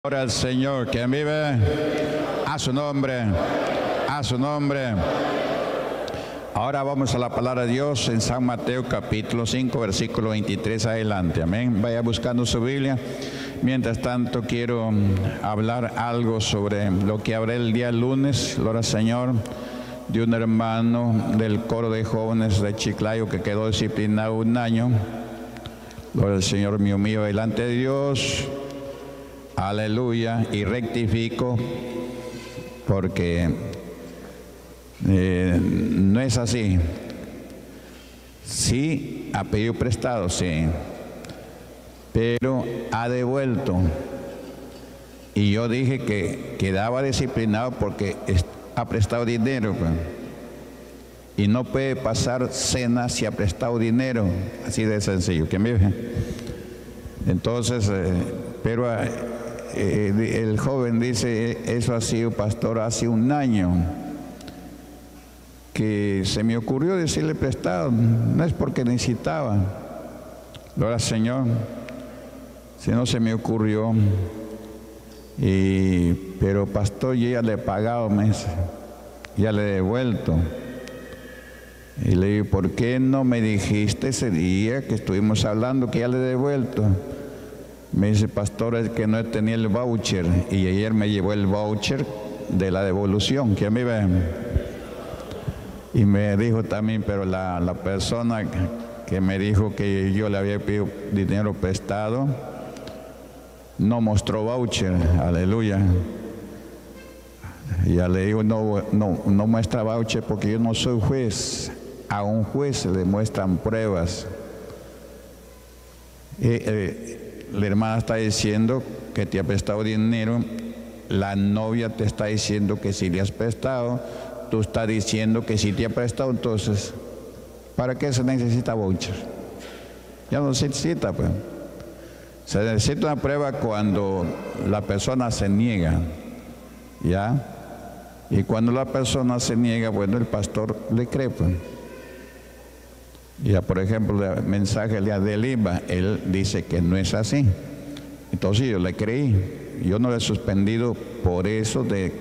Ahora el Señor, quien vive, a su nombre, a su nombre. Ahora vamos a la palabra de Dios en San Mateo capítulo 5, versículo 23 adelante. Amén. Vaya buscando su Biblia. Mientras tanto quiero hablar algo sobre lo que hablé el día lunes, gloria al Señor, de un hermano del coro de jóvenes de Chiclayo que quedó disciplinado un año. Gloria al Señor, mío delante de Dios. Aleluya, y rectifico porque no es así. Sí, ha pedido prestado, sí, pero ha devuelto. Y yo dije que quedaba disciplinado porque ha prestado dinero, pues. Y no puede pasar cena si ha prestado dinero, así de sencillo. ¿Quién vive? Entonces, pero el joven dice, eso ha sido, pastor, hace un año que se me ocurrió decirle prestado, no es porque necesitaba, gloria al Señor, sino se me ocurrió, pero pastor, yo ya le he pagado, me dice, ya le he devuelto. Y le digo, ¿por qué no me dijiste ese día que estuvimos hablando que ya le he devuelto? Me dice, pastor, es que no tenía el voucher, y ayer me llevó el voucher de la devolución. ¿Quién me ve? Y me dijo también, pero la persona que me dijo que yo le había pedido dinero prestado no mostró voucher. Aleluya. Y ya le digo, no muestra voucher porque yo no soy juez. A un juez se le muestran pruebas. La hermana está diciendo que te ha prestado dinero, la novia te está diciendo que si le has prestado, tú estás diciendo que si te ha prestado, entonces, ¿para qué se necesita voucher? Ya no se necesita, pues. Se necesita una prueba cuando la persona se niega, ¿ya? Y cuando la persona se niega, bueno, el pastor le cree, pues. Ya, por ejemplo, el mensaje de Lima, él dice que no es así. Entonces yo le creí. Yo no le he suspendido por eso de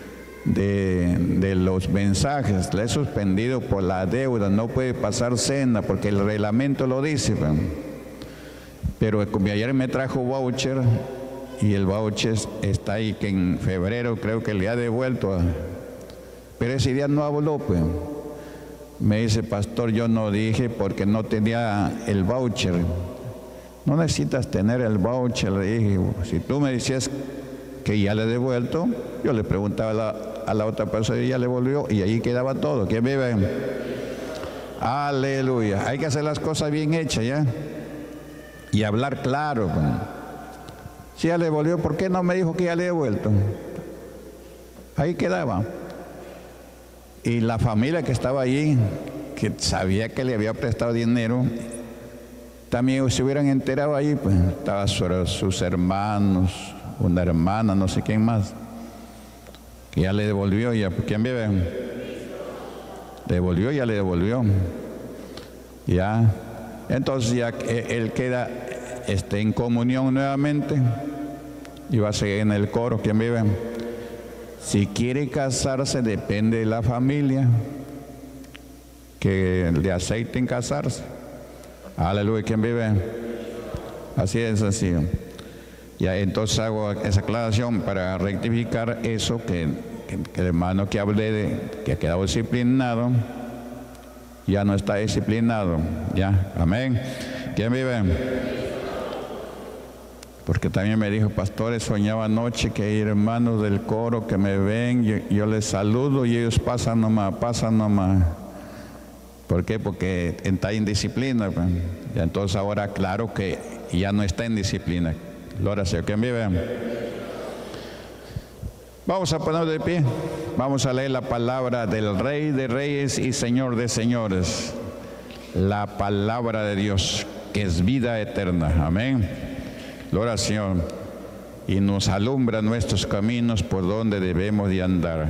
los mensajes. Le he suspendido por la deuda. No puede pasar cena porque el reglamento lo dice. Pero como ayer me trajo voucher y el voucher está ahí, que en febrero creo que le ha devuelto. Pero ese día no habló, pues. Me dice, pastor, yo no dije porque no tenía el voucher. No necesitas tener el voucher, le dije. Si tú me decías que ya le he devuelto, yo le preguntaba a la otra persona y ya le volvió, y ahí quedaba todo. ¿Quién vive? Aleluya. Hay que hacer las cosas bien hechas, ¿ya? Y hablar claro. Si ya le volvió, ¿por qué no me dijo que ya le he devuelto? Ahí quedaba. Y la familia que estaba allí, que sabía que le había prestado dinero, también se hubieran enterado allí, pues estaban sus hermanos, una hermana, no sé quién más, que ya le devolvió, ya, ¿quién vive? Devolvió, ya le devolvió. Ya, entonces ya él queda en comunión nuevamente y va a seguir en el coro. ¿Quién vive? Si quiere casarse, depende de la familia que le acepten casarse. Aleluya. ¿Quién vive? Así es sencillo. Ya, entonces hago esa aclaración para rectificar eso, que el hermano que hablé que ha quedado disciplinado ya no está disciplinado. Ya, amén. ¿Quién vive? Porque también me dijo, pastores, soñaba anoche que hay hermanos del coro que me ven, yo les saludo y ellos pasan nomás. ¿Por qué? Porque está en disciplina. Pues. Y entonces ahora claro que ya no está en disciplina. Gloria a Dios. ¿Quién vive? Vamos a poner de pie. Vamos a leer la palabra del Rey de Reyes y Señor de Señores. La palabra de Dios, que es vida eterna. Amén. Gloria al Señor, y nos alumbra nuestros caminos por donde debemos de andar.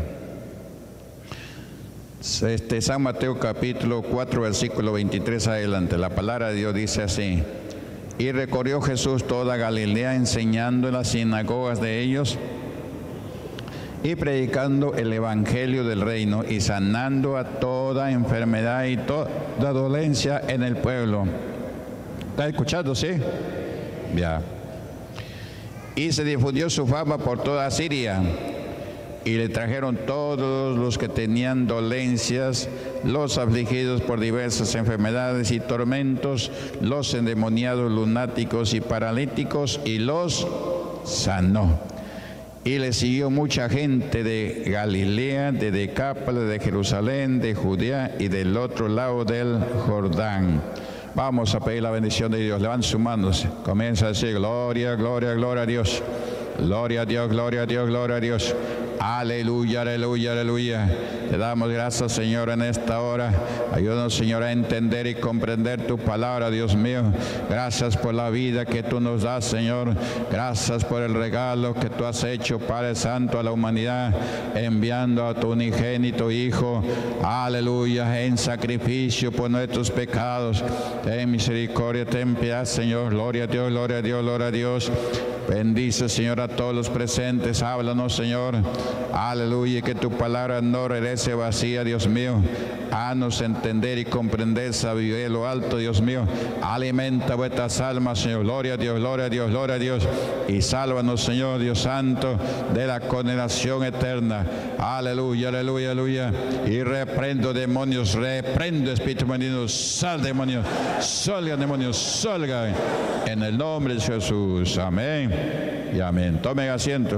San Mateo capítulo 4, versículo 23 adelante. La palabra de Dios dice así: Y recorrió Jesús toda Galilea, enseñando en las sinagogas de ellos y predicando el evangelio del reino y sanando a toda enfermedad y toda dolencia en el pueblo. ¿Está escuchando, sí? Ya. Y se difundió su fama por toda Siria, y le trajeron todos los que tenían dolencias, los afligidos por diversas enfermedades y tormentos, los endemoniados, lunáticos y paralíticos, y los sanó. Y le siguió mucha gente de Galilea, de Decápolis, de Jerusalén, de Judea y del otro lado del Jordán. Vamos a pedir la bendición de Dios. Levante sus manos. Comienza a decir: gloria, gloria, gloria a Dios. Gloria a Dios, gloria a Dios, gloria a Dios. Aleluya, aleluya, aleluya. Te damos gracias, Señor, en esta hora. Ayúdanos, Señor, a entender y comprender tu palabra, Dios mío. Gracias por la vida que tú nos das, Señor. Gracias por el regalo que tú has hecho, Padre Santo, a la humanidad, enviando a tu unigénito Hijo. Aleluya, en sacrificio por nuestros pecados. Ten misericordia, ten piedad, Señor. Gloria a Dios, gloria a Dios, gloria a Dios. Bendice, Señor, a todos los presentes. Háblanos, Señor. Aleluya, y que tu palabra no regrese vacía, Dios mío. Haznos entender y comprender sabiduría de lo alto, Dios mío. Alimenta vuestras almas, Señor. Gloria a Dios, gloria a Dios, gloria a Dios. Y sálvanos, Señor, Dios Santo, de la condenación eterna. Aleluya, aleluya, aleluya. Y reprendo demonios, reprendo espíritu maligno. Sal, demonios, salga, demonios, salga. En el nombre de Jesús. Amén y amén. Tomen asiento.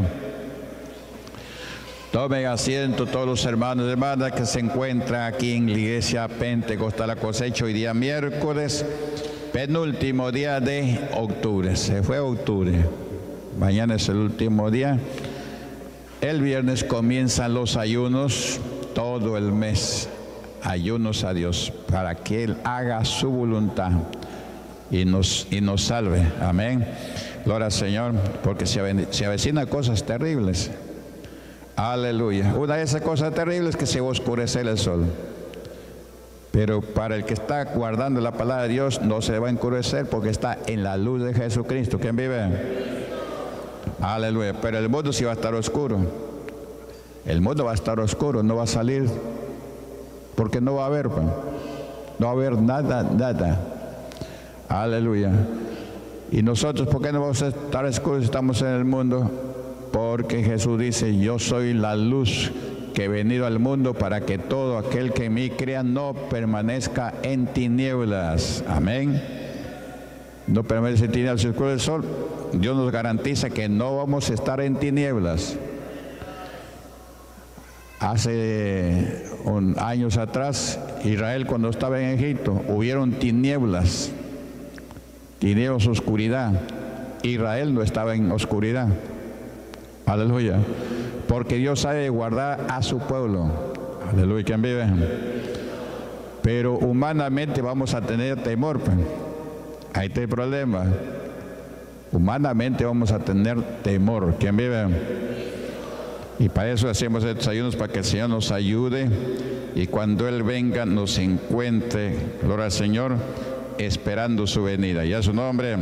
Tomen asiento todos los hermanos y hermanas que se encuentran aquí en la iglesia Pentecostal La Cosecha. Hoy día miércoles, penúltimo día de octubre. Se fue octubre. Mañana es el último día. El viernes comienzan los ayunos, todo el mes. Ayunos a Dios para que Él haga su voluntad y nos salve. Amén. Gloria al Señor, porque se avecinan cosas terribles. Aleluya. Una de esas cosas terribles es que se va a oscurecer el sol. Pero para el que está guardando la palabra de Dios no se va a oscurecer porque está en la luz de Jesucristo. ¿Quién vive? Aleluya. Pero el mundo sí va a estar oscuro. El mundo va a estar oscuro, no va a salir porque no va a haber, no va a haber nada, nada. Aleluya. Y nosotros, ¿por qué no vamos a estar oscuros si estamos en el mundo? Porque Jesús dice: yo soy la luz que he venido al mundo para que todo aquel que en mí crea no permanezca en tinieblas. Amén. No permanece en tinieblas. Si oscurece el sol, Dios nos garantiza que no vamos a estar en tinieblas. Hace años atrás, Israel, cuando estaba en Egipto, hubieron tinieblas, oscuridad. Israel no estaba en oscuridad. Aleluya. Porque Dios sabe guardar a su pueblo. Aleluya. ¿Quién vive? Pero humanamente vamos a tener temor. Ahí está el problema. Humanamente vamos a tener temor. ¿Quién vive? Y para eso hacemos estos ayunos, para que el Señor nos ayude y cuando Él venga nos encuentre, gloria al Señor, esperando su venida. Y a su nombre.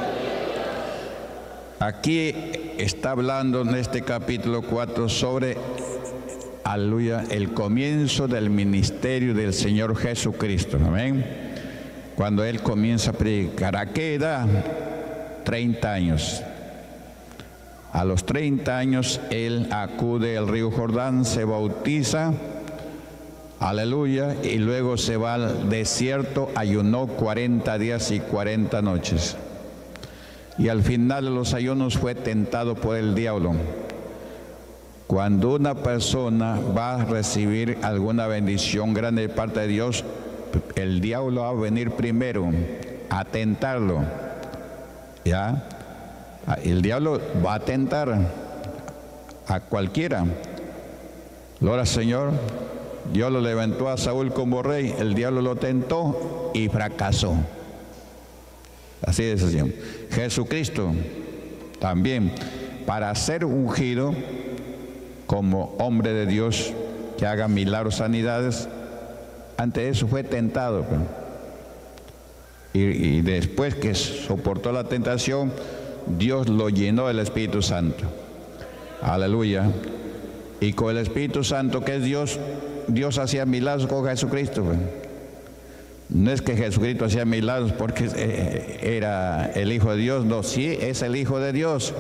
Aquí está hablando en este capítulo 4 sobre, aleluya, el comienzo del ministerio del Señor Jesucristo. Amén. Cuando Él comienza a predicar. ¿A qué edad? 30 años. A los 30 años Él acude al río Jordán, se bautiza, aleluya, y luego se va al desierto, ayunó 40 días y 40 noches. Y al final de los ayunos fue tentado por el diablo. Cuando una persona va a recibir alguna bendición grande de parte de Dios, el diablo va a venir primero a tentarlo. ¿Ya? El diablo va a tentar a cualquiera. Gloria al Señor. Dios lo levantó a Saúl como rey, el diablo lo tentó y fracasó. Así es, Señor. Jesucristo también, para ser ungido como hombre de Dios, que haga milagros, sanidades, ante eso fue tentado. Y después que soportó la tentación, Dios lo llenó del Espíritu Santo. Aleluya. Y con el Espíritu Santo, que es Dios, Dios hacía milagros con Jesucristo. No es que Jesucristo hacía milagros porque era el Hijo de Dios, no, sí es el Hijo de Dios.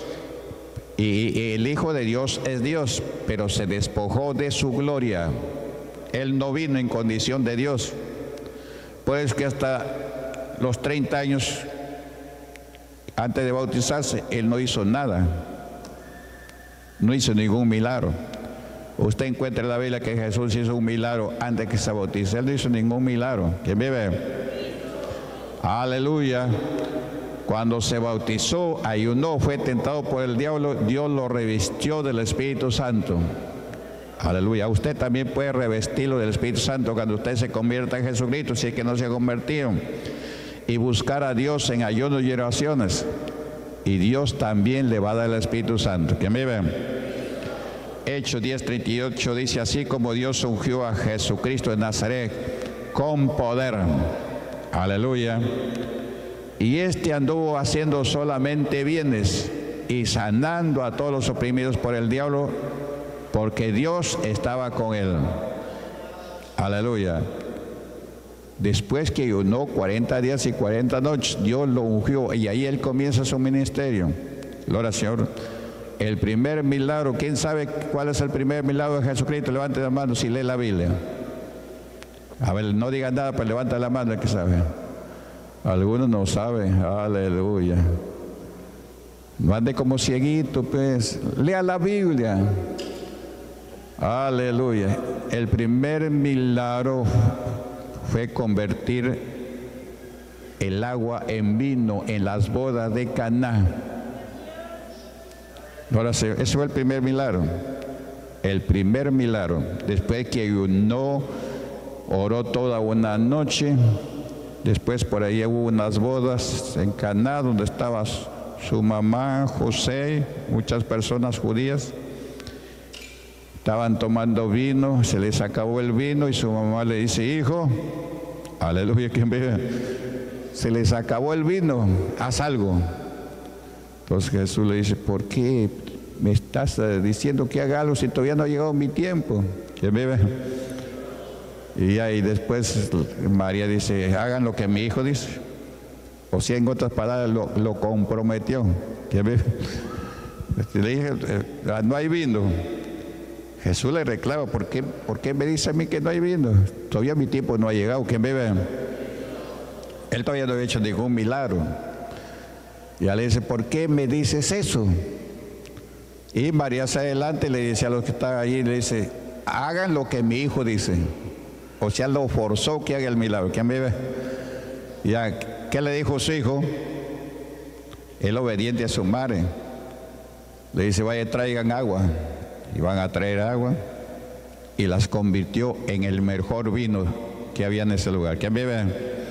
Y el Hijo de Dios es Dios, pero se despojó de su gloria. Él no vino en condición de Dios. Pues que hasta los 30 años antes de bautizarse, Él no hizo nada. No hizo ningún milagro. Usted encuentra en la Biblia que Jesús hizo un milagro antes que se bautice. Él no hizo ningún milagro. ¿Quién vive? Aleluya. Cuando se bautizó, ayunó, fue tentado por el diablo, Dios lo revistió del Espíritu Santo. Aleluya. Usted también puede revestirlo del Espíritu Santo cuando usted se convierta en Jesucristo, si es que no se ha convertido. Y buscar a Dios en ayunos y oraciones. Y Dios también le va a dar el Espíritu Santo. ¿Quién vive? Hechos 10:38 dice: así como Dios ungió a Jesucristo de Nazaret con poder. Aleluya. Y este anduvo haciendo solamente bienes y sanando a todos los oprimidos por el diablo, porque Dios estaba con él. Aleluya. Después que ayunó 40 días y 40 noches, Dios lo ungió y ahí él comienza su ministerio. Gloria al Señor. El primer milagro, ¿quién sabe cuál es el primer milagro de Jesucristo? Levante la mano si lee la Biblia. A ver, no digan nada, pero levanta la mano el que sabe. Algunos no saben. Aleluya. No ande como cieguito, pues. Lea la Biblia. Aleluya. El primer milagro fue convertir el agua en vino en las bodas de Caná. Ahora, ese fue el primer milagro. El primer milagro. Después que ayunó, oró toda una noche. Después por ahí hubo unas bodas en Caná donde estaba su mamá, José, muchas personas judías. Estaban tomando vino, se les acabó el vino y su mamá le dice: hijo, aleluya, ¿quién ve? Se les acabó el vino, haz algo. Entonces Jesús le dice: ¿por qué me estás diciendo que haga algo si todavía no ha llegado mi tiempo? ¿Quién vive? Y ahí después María dice: hagan lo que mi hijo dice. O sea, en otras palabras, lo comprometió. ¿Quién vive? Le dije: no hay vino. Jesús le reclama: ¿por qué me dice a mí que no hay vino? Todavía mi tiempo no ha llegado. ¿Quién vive? Él todavía no ha hecho ningún milagro. Y él le dice: ¿por qué me dices eso? Y María se adelanta y le dice a los que están allí, le dice: hagan lo que mi hijo dice. O sea, lo forzó que haga el milagro. ¿Quién vive? Ya, ¿qué le dijo su hijo? Él obediente a su madre. Le dice: vaya, traigan agua. Y van a traer agua. Y las convirtió en el mejor vino que había en ese lugar. ¿Quién vive?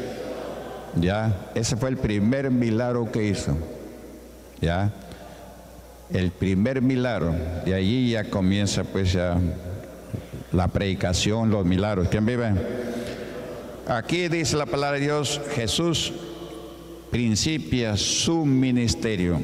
Ya, ese fue el primer milagro que hizo. Ya, el primer milagro. De allí ya comienza pues ya la predicación, los milagros. ¿Quién vive? Aquí dice la palabra de Dios: Jesús principia su ministerio.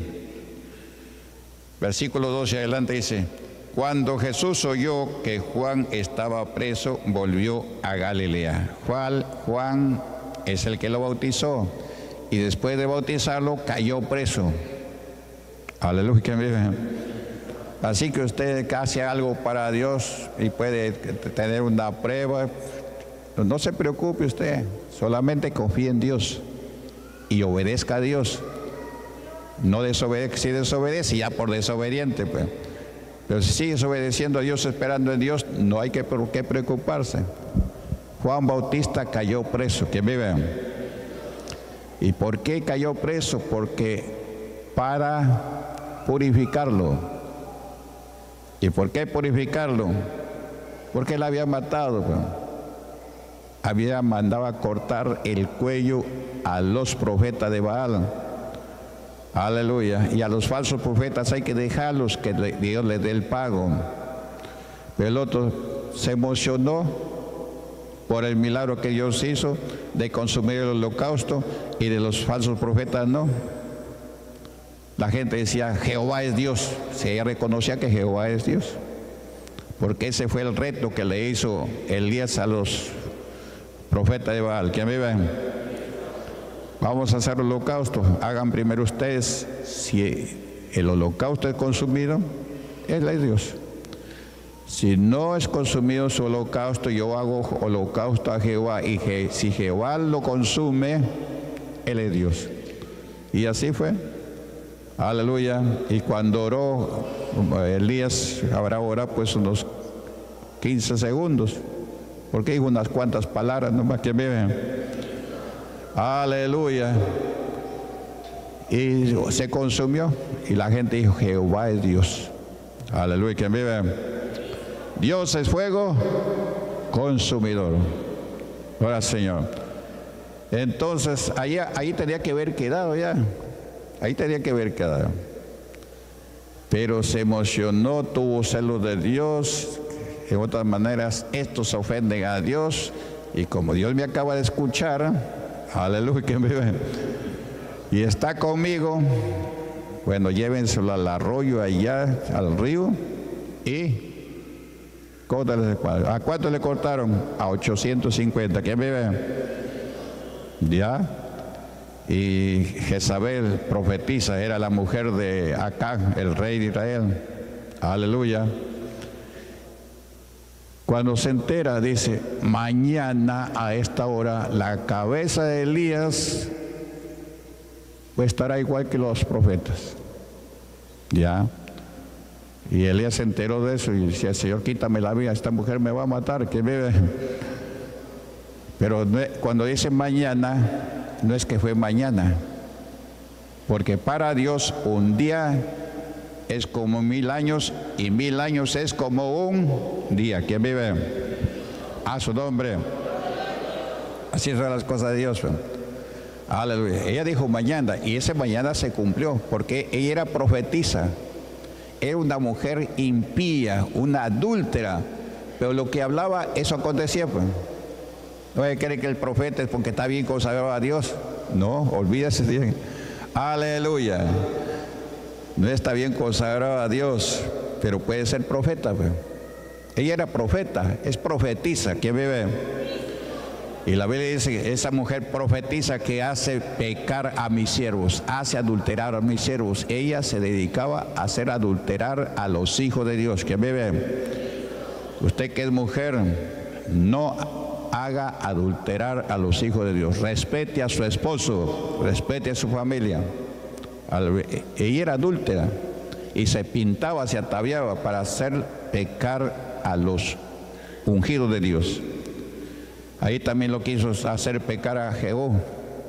Versículo 12 adelante dice: cuando Jesús oyó que Juan estaba preso, volvió a Galilea. Juan es el que lo bautizó, y después de bautizarlo cayó preso. Aleluya. ¿Quién vive? Así que usted hace algo para Dios y puede tener una prueba. No se preocupe usted, solamente confíe en Dios y obedezca a Dios. No desobedezca, si desobedece ya por desobediente, pues. Pero si sigues obedeciendo a Dios, esperando en Dios, no hay por qué preocuparse. Juan Bautista cayó preso. ¿Quién vive? ¿Y por qué cayó preso? Porque para purificarlo. ¿Y por qué purificarlo? Porque él había matado, pues. Había mandado a cortar el cuello a los profetas de Baal. Aleluya. Y a los falsos profetas hay que dejarlos, que Dios les dé el pago. Pero el otro se emocionó por el milagro que Dios hizo de consumir el holocausto y de los falsos profetas, no. La gente decía, Jehová es Dios. Si ella reconocía que Jehová es Dios, porque ese fue el reto que le hizo Elías a los profetas de Baal. ¿Quién vive? Vamos a hacer holocausto. Hagan primero ustedes. Si el holocausto es consumido, Él es Dios. Si no es consumido su holocausto, yo hago holocausto a Jehová. Y si Jehová lo consume, Él es Dios. Y así fue. Aleluya. Y cuando oró, Elías habrá orado pues unos 15 segundos. Porque dijo unas cuantas palabras nomás que viven. Aleluya. Y se consumió. Y la gente dijo, Jehová es Dios. Aleluya. ¿Quién vive? Dios es fuego consumidor. Ahora, Señor. Entonces, ahí tenía que haber quedado ya. Ahí tenía que haber quedado. Pero se emocionó, tuvo celos de Dios. En otras maneras, estos ofenden a Dios. Y como Dios me acaba de escuchar, aleluya, que me ve, y está conmigo, bueno, llévenselo al arroyo allá, al río, y ¿a cuánto le cortaron? A 850. ¿Quién vive? Ya. Y Jezabel profetiza, era la mujer de Acab, el rey de Israel. Aleluya. Cuando se entera, dice, mañana a esta hora la cabeza de Elías pues estará igual que los profetas. Ya. Y Elías se enteró de eso y decía, Señor, quítame la vida, esta mujer me va a matar, que vive. Pero cuando dice mañana, no es que fue mañana, porque para Dios un día es como 1000 años y 1000 años es como un día. ¿Quién vive? A su nombre. Así son las cosas de Dios. Aleluya. Ella dijo mañana, y ese mañana se cumplió, porque ella era profetisa. Era una mujer impía, una adúltera, pero lo que hablaba, eso acontecía, pues. No hay que creer que el profeta es porque está bien consagrado a Dios. No, olvídese bien. Aleluya. No está bien consagrado a Dios, pero puede ser profeta, pues. Ella era profeta, es profetisa. ¿Quién vive? Y la Biblia dice, esa mujer profetiza que hace pecar a mis siervos, hace adulterar a mis siervos. Ella se dedicaba a hacer adulterar a los hijos de Dios. ¿Quién vive? Usted que es mujer, no haga adulterar a los hijos de Dios. Respete a su esposo, respete a su familia. Ella era adúltera y se pintaba, se ataviaba para hacer pecar a los ungidos de Dios. Ahí también lo quiso hacer pecar a Jehú,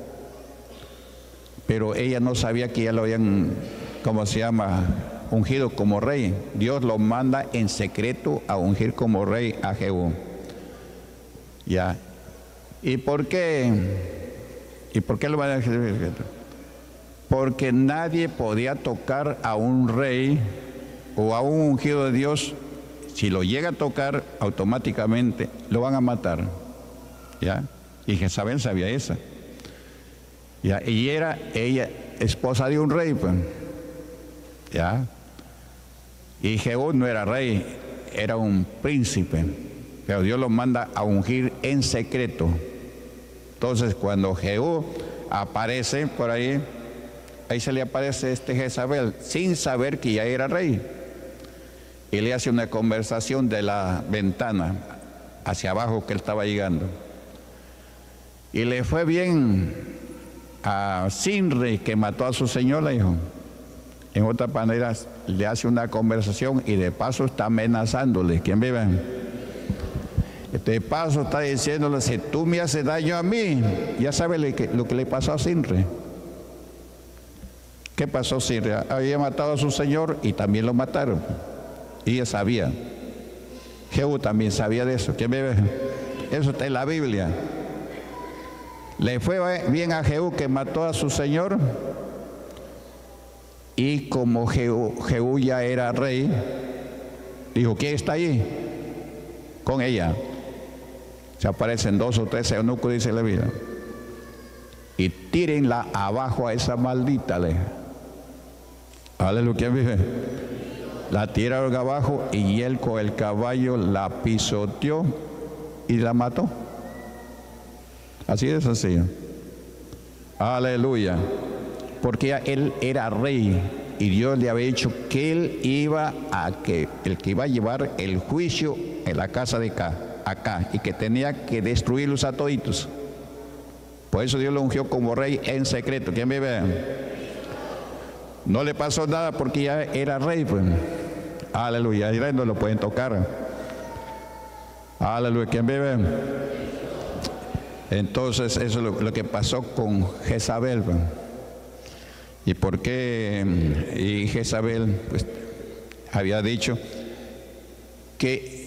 pero ella no sabía que ya lo habían, ¿cómo se llama?, ungido como rey. Dios lo manda en secreto a ungir como rey a Jehú. Ya. ¿Y por qué? ¿Y por qué lo van a hacer en secreto? Porque nadie podía tocar a un rey o a un ungido de Dios. Si lo llega a tocar, automáticamente lo van a matar. ¿Ya? Y Jezabel sabía eso. ¿Ya? Y era ella esposa de un rey, pues. ¿Ya? Y Jehú no era rey, era un príncipe. Pero Dios lo manda a ungir en secreto. Entonces, cuando Jehú aparece por ahí, ahí se le aparece Jezabel, sin saber que ya era rey. Y le hace una conversación de la ventana hacia abajo que él estaba llegando. Y le fue bien a Sinri, que mató a su señor, le dijo. En otras maneras, le hace una conversación y de paso está amenazándole. ¿Quién vive? De paso está diciéndole, si tú me haces daño a mí, ya sabe lo que le pasó a Sinri. ¿Qué pasó Sinri? Había matado a su señor y también lo mataron. Y ella sabía. Jehú también sabía de eso. ¿Quién vive? Eso está en la Biblia. Le fue bien a Jehú, que mató a su señor, y como Jehú ya era rey, dijo, ¿quién está allí? Con ella. Se aparecen 2 o 3 eunucos, dice la Biblia, y tírenla abajo a esa maldita leja. Aleluya, vive. La tiraron abajo y él con el caballo la pisoteó y la mató. Así de sencillo. Aleluya. Porque él era rey y Dios le había dicho que él iba el que iba a llevar el juicio en la casa de acá, y que tenía que destruirlos a toditos. Por eso Dios lo ungió como rey en secreto. ¿Quién vive? No le pasó nada porque ya era rey, pues. Aleluya. Y no lo pueden tocar. Aleluya. ¿Quién vive? Entonces eso es lo que pasó con Jezabel, pues. ¿Y por qué? Y Jezabel pues había dicho que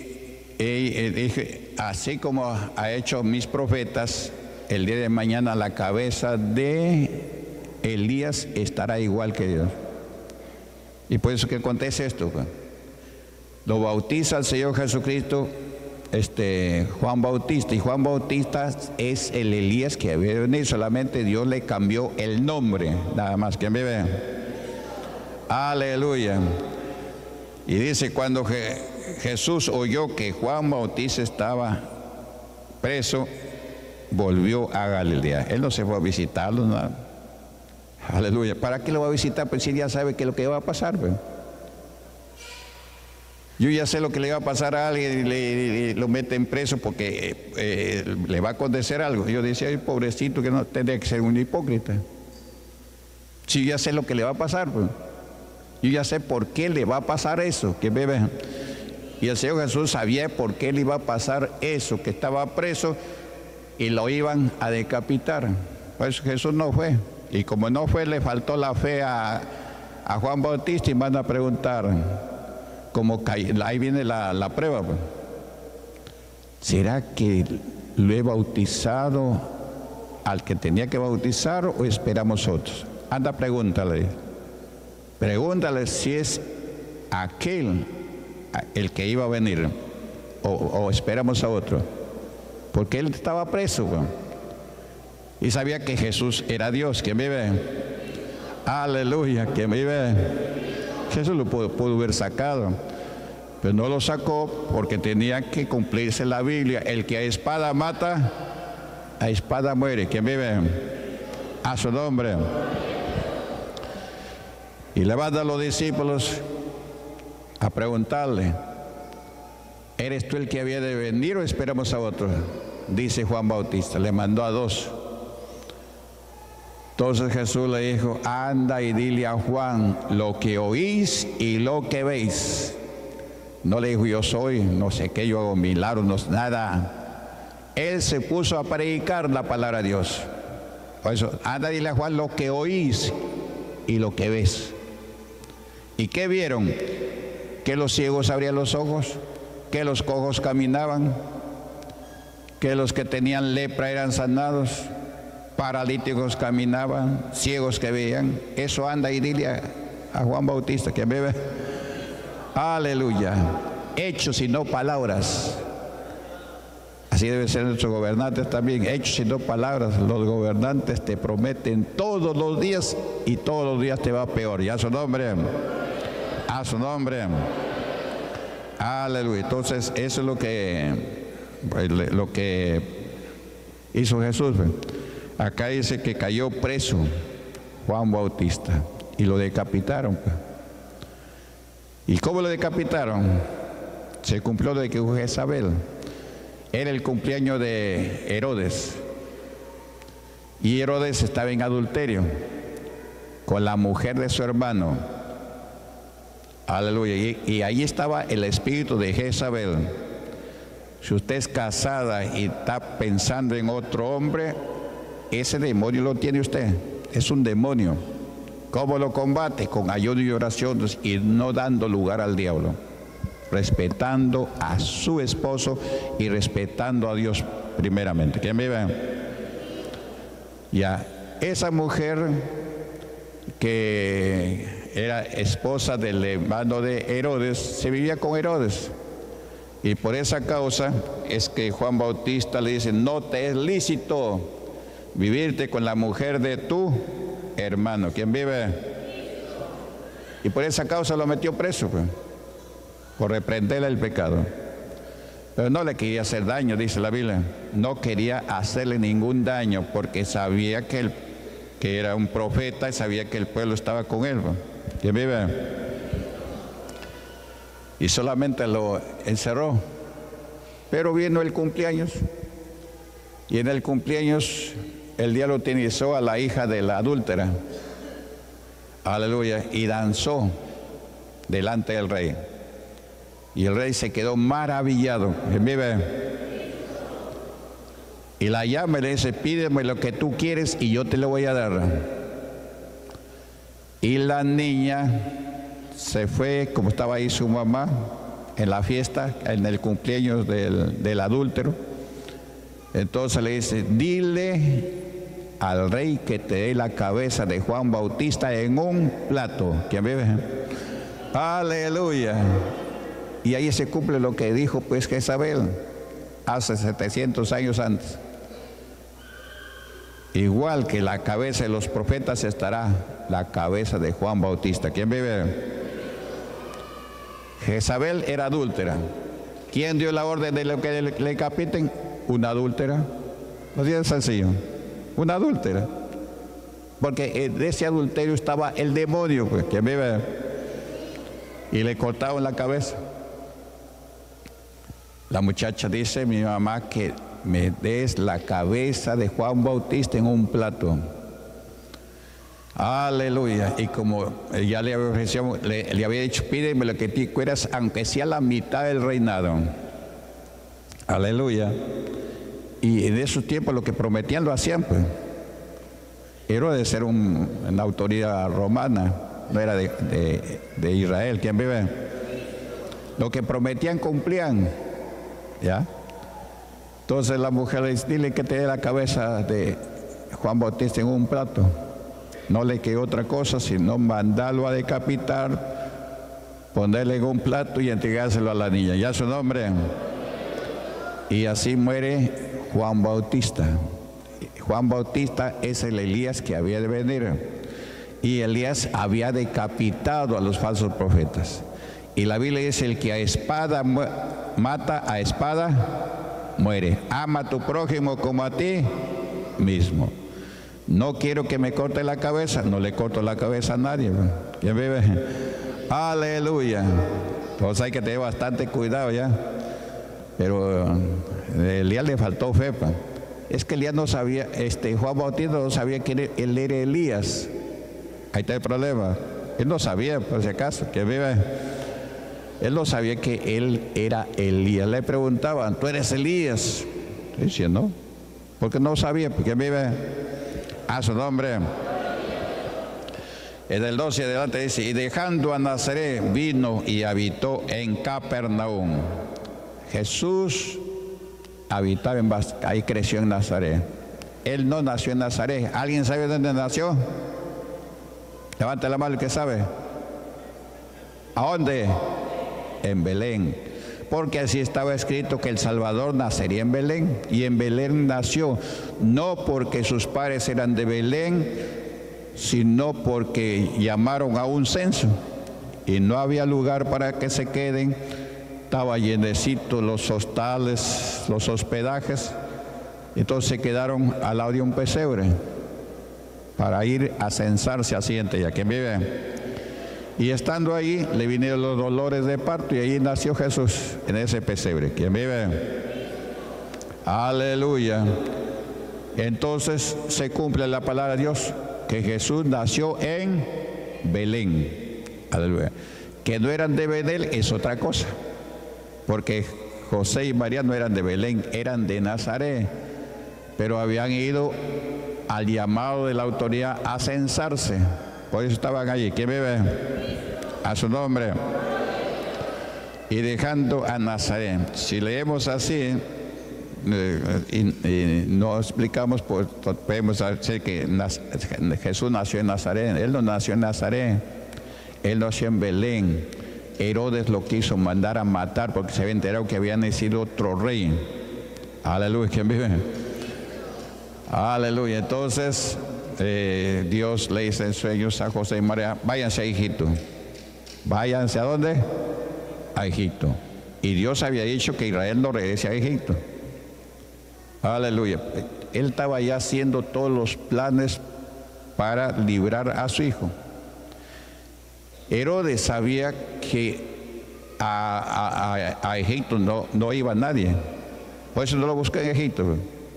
así como ha hecho mis profetas, el día de mañana la cabeza de Elías estará igual que Dios. Y por eso que acontece esto, pues. Lo bautiza el Señor Jesucristo, Juan Bautista, y Juan Bautista es el Elías que había venido, solamente Dios le cambió el nombre, nada más. ¿Quién vive? Aleluya. Y dice, cuando Jesús oyó que Juan Bautista estaba preso, volvió a Galilea. Él no se fue a visitarlo, nada. Aleluya. ¿Para qué lo va a visitar? Pues si ya sabe que lo que va a pasar, pues. Yo ya sé lo que le va a pasar a alguien y lo meten preso porque le va a acontecer algo. Yo decía, ay, pobrecito, que no tendría que ser un hipócrita. Si yo ya sé lo que le va a pasar, pues. Yo ya sé por qué le va a pasar eso, que bebe. Y el Señor Jesús sabía por qué le iba a pasar eso, que estaba preso y lo iban a decapitar. Pues Jesús no fue. Y como no fue, le faltó la fe a Juan Bautista, y van a preguntar, como ahí viene la prueba, pues. ¿Será que lo he bautizado al que tenía que bautizar o esperamos otros? Anda, pregúntale si es aquel el que iba a venir o esperamos a otro, porque él estaba preso, pues. Y sabía que Jesús era Dios. ¿Quién vive? Aleluya. ¿Quién vive? Jesús lo pudo haber sacado, pero no lo sacó porque tenía que cumplirse la Biblia. El que a espada mata, a espada muere. ¿Quién vive? A su nombre. Y le van a los discípulos a preguntarle, ¿eres tú el que había de venir o esperamos a otro? Dice Juan Bautista, le mandó a 2. Entonces Jesús le dijo, anda y dile a Juan lo que oís y lo que veis. No le dijo, yo soy, no sé qué, yo hago milagros, no, nada. Él se puso a predicar la palabra de Dios. Por eso, anda y dile a Juan lo que oís y lo que ves. ¿Y qué vieron? Que los ciegos abrían los ojos, que los cojos caminaban, que los que tenían lepra eran sanados, paralíticos caminaban, ciegos que veían. Eso anda y dile a Juan Bautista que bebe. Aleluya. Hechos y no palabras. Así deben ser nuestros gobernantes también. Hechos y no palabras. Los gobernantes te prometen todos los días y todos los días te va peor. Y a su nombre. A su nombre. Aleluya. Entonces eso es lo que hizo Jesús. Acá dice que cayó preso Juan Bautista y lo decapitaron. ¿Y cómo lo decapitaron? Se cumplió de que Jezabel. Era el cumpleaños de Herodes. Y Herodes estaba en adulterio con la mujer de su hermano. Aleluya. Y ahí estaba el espíritu de Jezabel. Si usted es casada y está pensando en otro hombre, ese demonio lo tiene usted. Es un demonio. ¿Cómo lo combate? Con ayuno y oración y no dando lugar al diablo. Respetando a su esposo y respetando a Dios primeramente. ¿Quién vive? Ya, esa mujer que era esposa del hermano de Herodes, se vivía con Herodes. Y por esa causa es que Juan Bautista le dice, no te es lícito vivirte con la mujer de tu hermano. ¿Quién vive? Y por esa causa lo metió preso, pues, por reprenderle el pecado. Pero no le quería hacer daño, dice la Biblia. No quería hacerle ningún daño porque sabía que era un profeta y sabía que el pueblo estaba con él, pues. ¿Quién vive? Y solamente lo encerró. Pero vino el cumpleaños. Y en el cumpleaños el diablo utilizó a la hija de la adúltera. Aleluya. Y danzó delante del rey. Y el rey se quedó maravillado. ¿Quién vive? Y la llama y le dice, pídeme lo que tú quieres y yo te lo voy a dar. Y la niña se fue, como estaba ahí su mamá, en la fiesta, en el cumpleaños del adúltero. Entonces le dice, dile al rey que te dé la cabeza de Juan Bautista en un plato. ¿Quién vive? Aleluya. Y ahí se cumple lo que dijo pues Jezabel hace 700 años antes. Igual que la cabeza de los profetas estará la cabeza de Juan Bautista. ¿Quién vive? Jezabel era adúltera. ¿Quién dio la orden de lo que le decapiten? Una adúltera. Así de sencillo. Una adúltera. Porque de ese adulterio estaba el demonio, pues, ¿quién vive? Y le cortaron la cabeza. La muchacha dice, mi mamá, que me des la cabeza de Juan Bautista en un plato. Aleluya. Y como ya le había dicho, pídeme lo que tú quieras, aunque sea la mitad del reinado. Aleluya. Y en esos tiempos lo que prometían lo hacían, pues. Era de ser una autoridad romana, no era de Israel. ¿Quién vive? Lo que prometían cumplían. ¿Ya? Entonces la mujer le dice, dile que te dé la cabeza de Juan Bautista en un plato. No le quedó otra cosa sino mandarlo a decapitar, ponerle en un plato y entregárselo a la niña. ¿Ya su nombre? Y así muere Juan Bautista. Juan Bautista es el Elías que había de venir. Y Elías había decapitado a los falsos profetas. Y la Biblia dice, el que a espada mata, a espada muere. Ama a tu prójimo como a ti mismo. No quiero que me corte la cabeza, no le corto la cabeza a nadie. ¿Quién vive? Aleluya. Entonces hay que tener bastante cuidado ya. Pero a Elías le faltó fe. Es que Elías no sabía, Juan Bautista no sabía que él era Elías. Ahí está el problema. Él no sabía, por si acaso, ¿quién vive? Él no sabía que él era Elías. Le preguntaban, ¿tú eres Elías? Y decía, no, porque no sabía, porque vive a su nombre. En el 12 adelante dice, y dejando a Nazaret vino y habitó en Capernaum. Jesús habitaba ahí creció en Nazaret. Él no nació en Nazaret. ¿Alguien sabe dónde nació? Levante la mano el que sabe. ¿A dónde? En Belén, porque así estaba escrito que el Salvador nacería en Belén, y en Belén nació, no porque sus padres eran de Belén, sino porque llamaron a un censo y no había lugar para que se queden. Estaba llenecito los hostales, los hospedajes, entonces se quedaron al lado de un pesebre para ir a censarse al siguiente día. ¿Quién vive? Y estando ahí, le vinieron los dolores de parto y ahí nació Jesús, en ese pesebre. ¿Quién vive? Aleluya. Entonces se cumple la palabra de Dios, que Jesús nació en Belén. Aleluya. Que no eran de Belén es otra cosa, porque José y María no eran de Belén, eran de Nazaret, pero habían ido al llamado de la autoridad a censarse. Por eso estaban allí. ¿Quién vive? A su nombre. Y dejando a Nazaret. Si leemos así y no explicamos, pues podemos decir que Jesús nació en Nazaret. Él no nació en Nazaret. Él nació en Belén. Herodes lo quiso mandar a matar porque se había enterado que había nacido otro rey. Aleluya, ¿quién vive? Aleluya. Entonces Dios le dice en sueños a José y María: váyanse a Egipto. ¿Váyanse a dónde? A Egipto. Y Dios había dicho que Israel no regrese a Egipto. Aleluya. Él estaba ya haciendo todos los planes para librar a su hijo. Herodes sabía que a Egipto no iba nadie. Por eso no lo buscó en Egipto.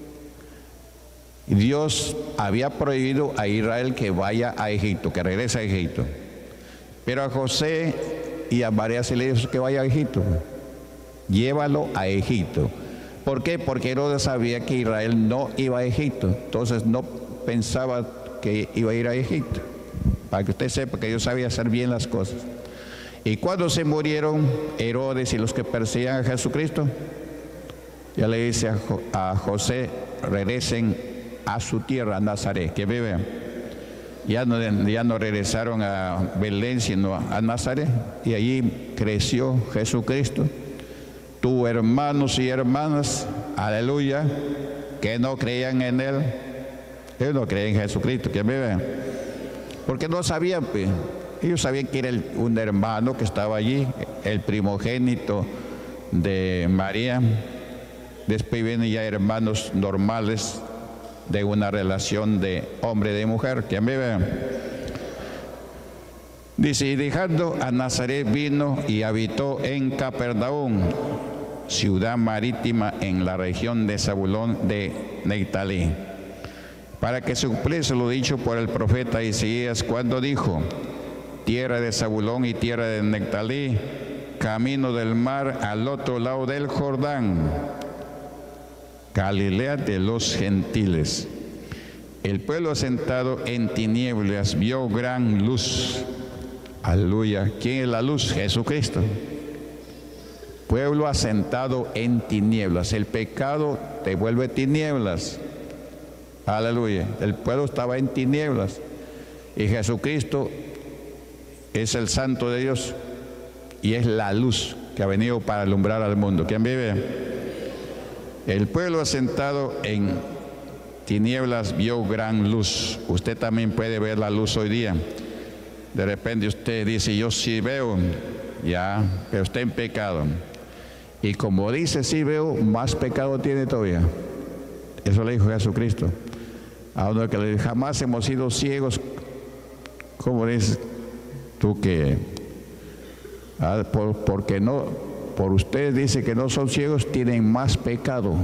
Dios había prohibido a Israel que vaya a Egipto, que regrese a Egipto. Pero a José y a María se le dijo que vaya a Egipto. Llévalo a Egipto. ¿Por qué? Porque Herodes sabía que Israel no iba a Egipto. Entonces no pensaba que iba a ir a Egipto. Para que usted sepa que Dios sabía hacer bien las cosas. Y cuando se murieron Herodes y los que perseguían a Jesucristo, ya le dice a José: regresen a su tierra, a Nazaret, que vive. Ya no regresaron a Belén, sino a Nazaret. Y allí creció Jesucristo. Tuvo hermanos y hermanas, aleluya, que no creían en Él. Ellos no creían en Jesucristo, que vive. Porque no sabían, pues. Ellos sabían que era un hermano que estaba allí, el primogénito de María. Después vienen ya hermanos normales de una relación de hombre y mujer. ¿Quién vive? Dice: y dejando a Nazaret vino y habitó en Capernaum, ciudad marítima en la región de Zabulón de Neftalí, para que se cumpliese lo dicho por el profeta Isaías cuando dijo: tierra de Zabulón y tierra de Neftalí, camino del mar al otro lado del Jordán, Galilea de los gentiles. El pueblo asentado en tinieblas vio gran luz. Aleluya. ¿Quién es la luz? Jesucristo. Pueblo asentado en tinieblas. El pecado te vuelve tinieblas. Aleluya. El pueblo estaba en tinieblas. Y Jesucristo es el Santo de Dios. Y es la luz que ha venido para alumbrar al mundo. ¿Quién vive? El pueblo asentado en tinieblas vio gran luz. Usted también puede ver la luz hoy día. De repente usted dice: yo sí veo, ya, pero está en pecado. Y como dice sí veo, más pecado tiene todavía. Eso le dijo Jesucristo. A uno que le dijo: jamás hemos sido ciegos. ¿Cómo dices tú que? Porque no, por ustedes dice que no son ciegos, tienen más pecado.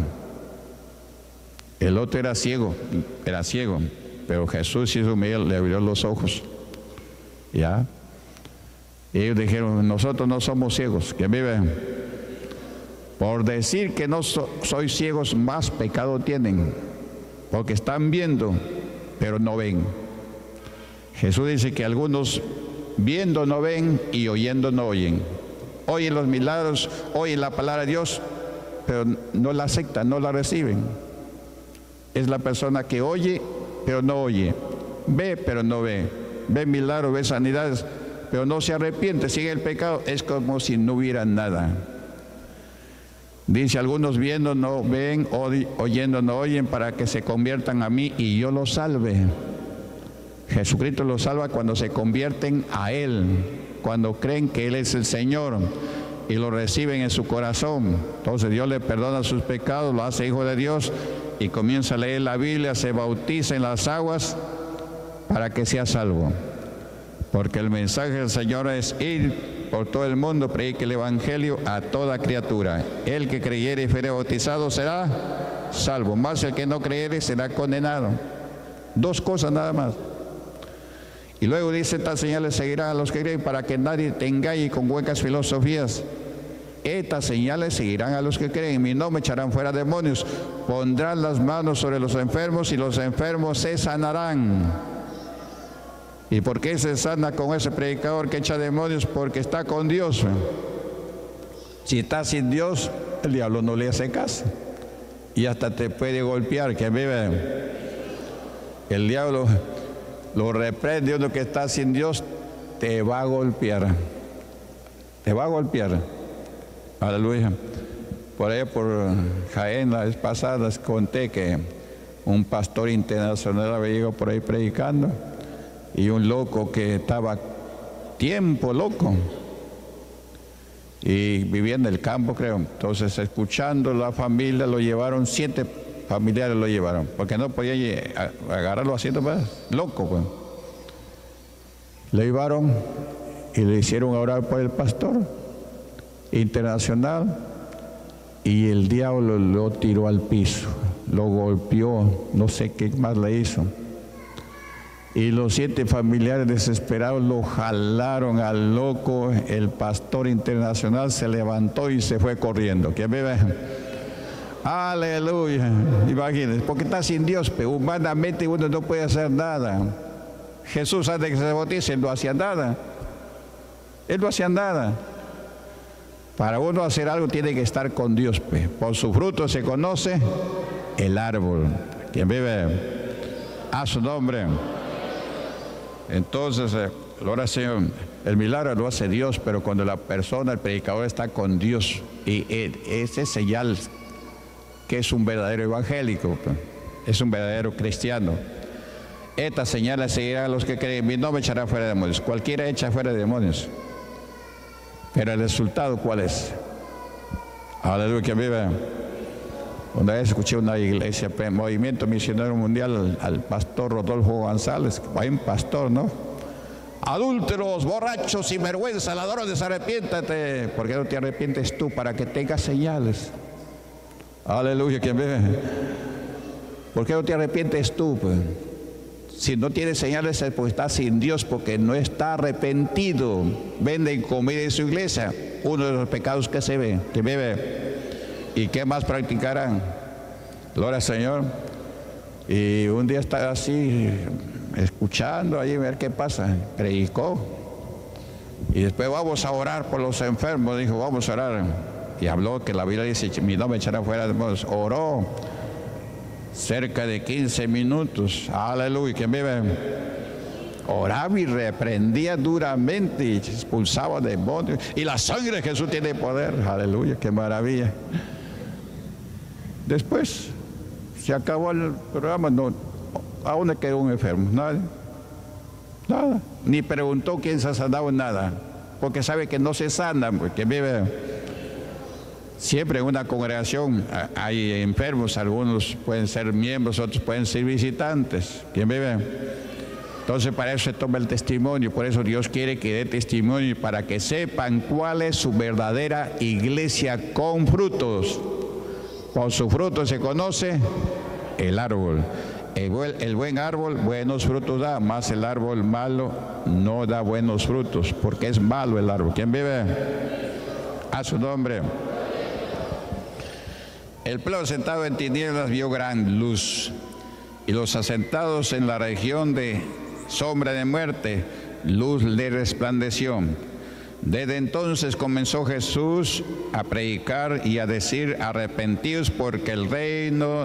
El otro era ciego, pero Jesús hizo miel, le abrió los ojos. ¿Ya? Y ellos dijeron: nosotros no somos ciegos. ¿Quién vive? Por decir que no soy ciegos, más pecado tienen, porque están viendo, pero no ven. Jesús dice que algunos viendo no ven y oyendo no oyen. Oyen los milagros, oyen la palabra de Dios, pero no la aceptan, no la reciben. Es la persona que oye, pero no oye. Ve, pero no ve. Ve milagros, ve sanidades, pero no se arrepiente, sigue el pecado. Es como si no hubiera nada. Dice: algunos viendo no ven, oyendo no oyen, para que se conviertan a mí y yo los salve. Jesucristo los salva cuando se convierten a Él, cuando creen que Él es el Señor y lo reciben en su corazón. Entonces Dios le perdona sus pecados, lo hace hijo de Dios y comienza a leer la Biblia, se bautiza en las aguas para que sea salvo. Porque el mensaje del Señor es: ir por todo el mundo, predique el Evangelio a toda criatura. El que creyere y fuere bautizado será salvo, más el que no creyere será condenado. Dos cosas nada más. Y luego dice: estas señales seguirán a los que creen, para que nadie te engañe con huecas filosofías. Estas señales seguirán a los que creen. En mi nombre echarán fuera demonios, pondrán las manos sobre los enfermos y los enfermos se sanarán. ¿Y por qué se sana con ese predicador que echa demonios? Porque está con Dios. Si está sin Dios, el diablo no le hace caso y hasta te puede golpear. Que vive el diablo, lo reprende. Uno que está sin Dios te va a golpear. te va a golpear. Aleluya. Por ahí, por Jaén, la vez pasada les conté que un pastor internacional había llegado por ahí predicando y un loco que estaba tiempo loco y vivía en el campo, creo. Entonces, escuchando la familia, lo llevaron, 7 familiares lo llevaron, porque no podía agarrarlo haciendo más loco, pues. Le llevaron y le hicieron orar por el pastor internacional y el diablo lo tiró al piso, lo golpeó, no sé qué más le hizo. Y los 7 familiares desesperados lo jalaron al loco. El pastor internacional se levantó y se fue corriendo. ¿Quién vive? Aleluya. Imagínense, porque está sin Dios, pero humanamente uno no puede hacer nada. Jesús, antes de que se bautice, no hacía nada. Él no hacía nada. Para uno hacer algo tiene que estar con Dios, pues. Por su fruto se conoce el árbol. ¿Quién vive? A su nombre. Entonces, gloria al Señor, el milagro lo hace Dios, pero cuando la persona, el predicador, está con Dios, y ese es señal que es un verdadero evangélico, pues, es un verdadero cristiano. Estas señales seguirán a los que creen. Mi nombre echará fuera de demonios. Cualquiera echa fuera de demonios. Pero el resultado, ¿cuál es? Aleluya, ¿quién vive? Una vez escuché una iglesia, Movimiento Misionero Mundial, al pastor Rodolfo González, hay un pastor, ¿no? Adúlteros, borrachos, sinvergüenza, ladrones, arrepiéntate. ¿Por qué no te arrepientes tú? Para que tengas señales. Aleluya, ¿quién vive? ¿Por qué no te arrepientes tú, pues? Si no tiene señales es porque está sin Dios, porque no está arrepentido. Venden comida en su iglesia, uno de los pecados que se ve, que bebe. ¿Y qué más practicarán? Gloria al Señor. Y un día estaba así, escuchando ahí, a ver qué pasa. Predicó. Y después vamos a orar por los enfermos. Dijo, vamos a orar. Y habló que la Biblia dice, mi nombre echará fuera de demonios. Oró cerca de 15 minutos. Aleluya, ¿quién vive? Oraba y reprendía duramente y expulsaba demonios. Y la sangre de Jesús tiene poder. Aleluya, qué maravilla. Después se acabó el programa, no, aún quedó un enfermo, nada, ni preguntó quién se ha sanado, nada, porque sabe que no se sanan, porque vive. Siempre en una congregación hay enfermos, algunos pueden ser miembros, otros pueden ser visitantes. ¿Quién vive? Entonces para eso se toma el testimonio, por eso Dios quiere que dé testimonio para que sepan cuál es su verdadera iglesia con frutos. Por su fruto se conoce el árbol. El buen árbol buenos frutos da, más el árbol malo no da buenos frutos, porque es malo el árbol. ¿Quién vive? A su nombre. El pueblo sentado en tinieblas vio gran luz, y los asentados en la región de sombra de muerte, luz le resplandeció. Desde entonces comenzó Jesús a predicar y a decir, arrepentidos porque el reino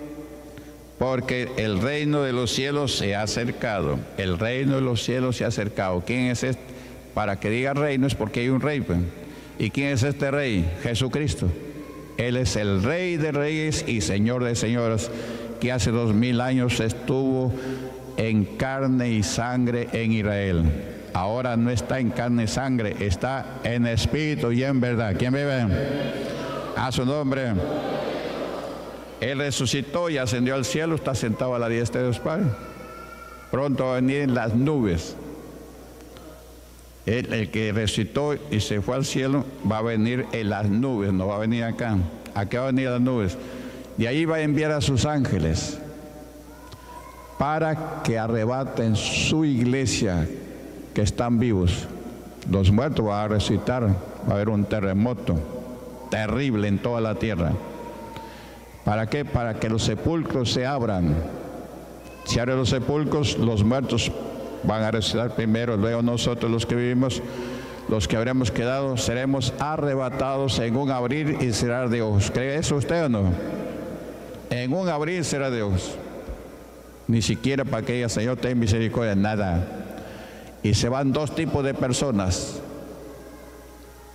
de los cielos se ha acercado. El reino de los cielos se ha acercado. ¿Quién es este? Para que diga reino es porque hay un rey. ¿Y quién es este rey? Jesucristo. Él es el Rey de reyes y Señor de señores, que hace 2000 años estuvo en carne y sangre en Israel. Ahora no está en carne y sangre, está en espíritu y en verdad. ¿Quién vive? A su nombre. Él resucitó y ascendió al cielo, está sentado a la diestra de Dios Padre. Pronto va a venir en las nubes. El que resucitó y se fue al cielo va a venir en las nubes, no va a venir acá. ¿A qué va a venir las nubes? De ahí va a enviar a sus ángeles para que arrebaten su iglesia, que están vivos. Los muertos van a resucitar, va a haber un terremoto terrible en toda la tierra. ¿Para qué? Para que los sepulcros se abran. Si abren los sepulcros, los muertos van a resucitar primero, luego nosotros los que vivimos, los que habremos quedado, seremos arrebatados en un abrir y cerrar de ojos. ¿Cree eso usted o no? En un abrir y cerrar de ojos. Ni siquiera para que diga, Señor, ten misericordia, nada. Y se van dos tipos de personas.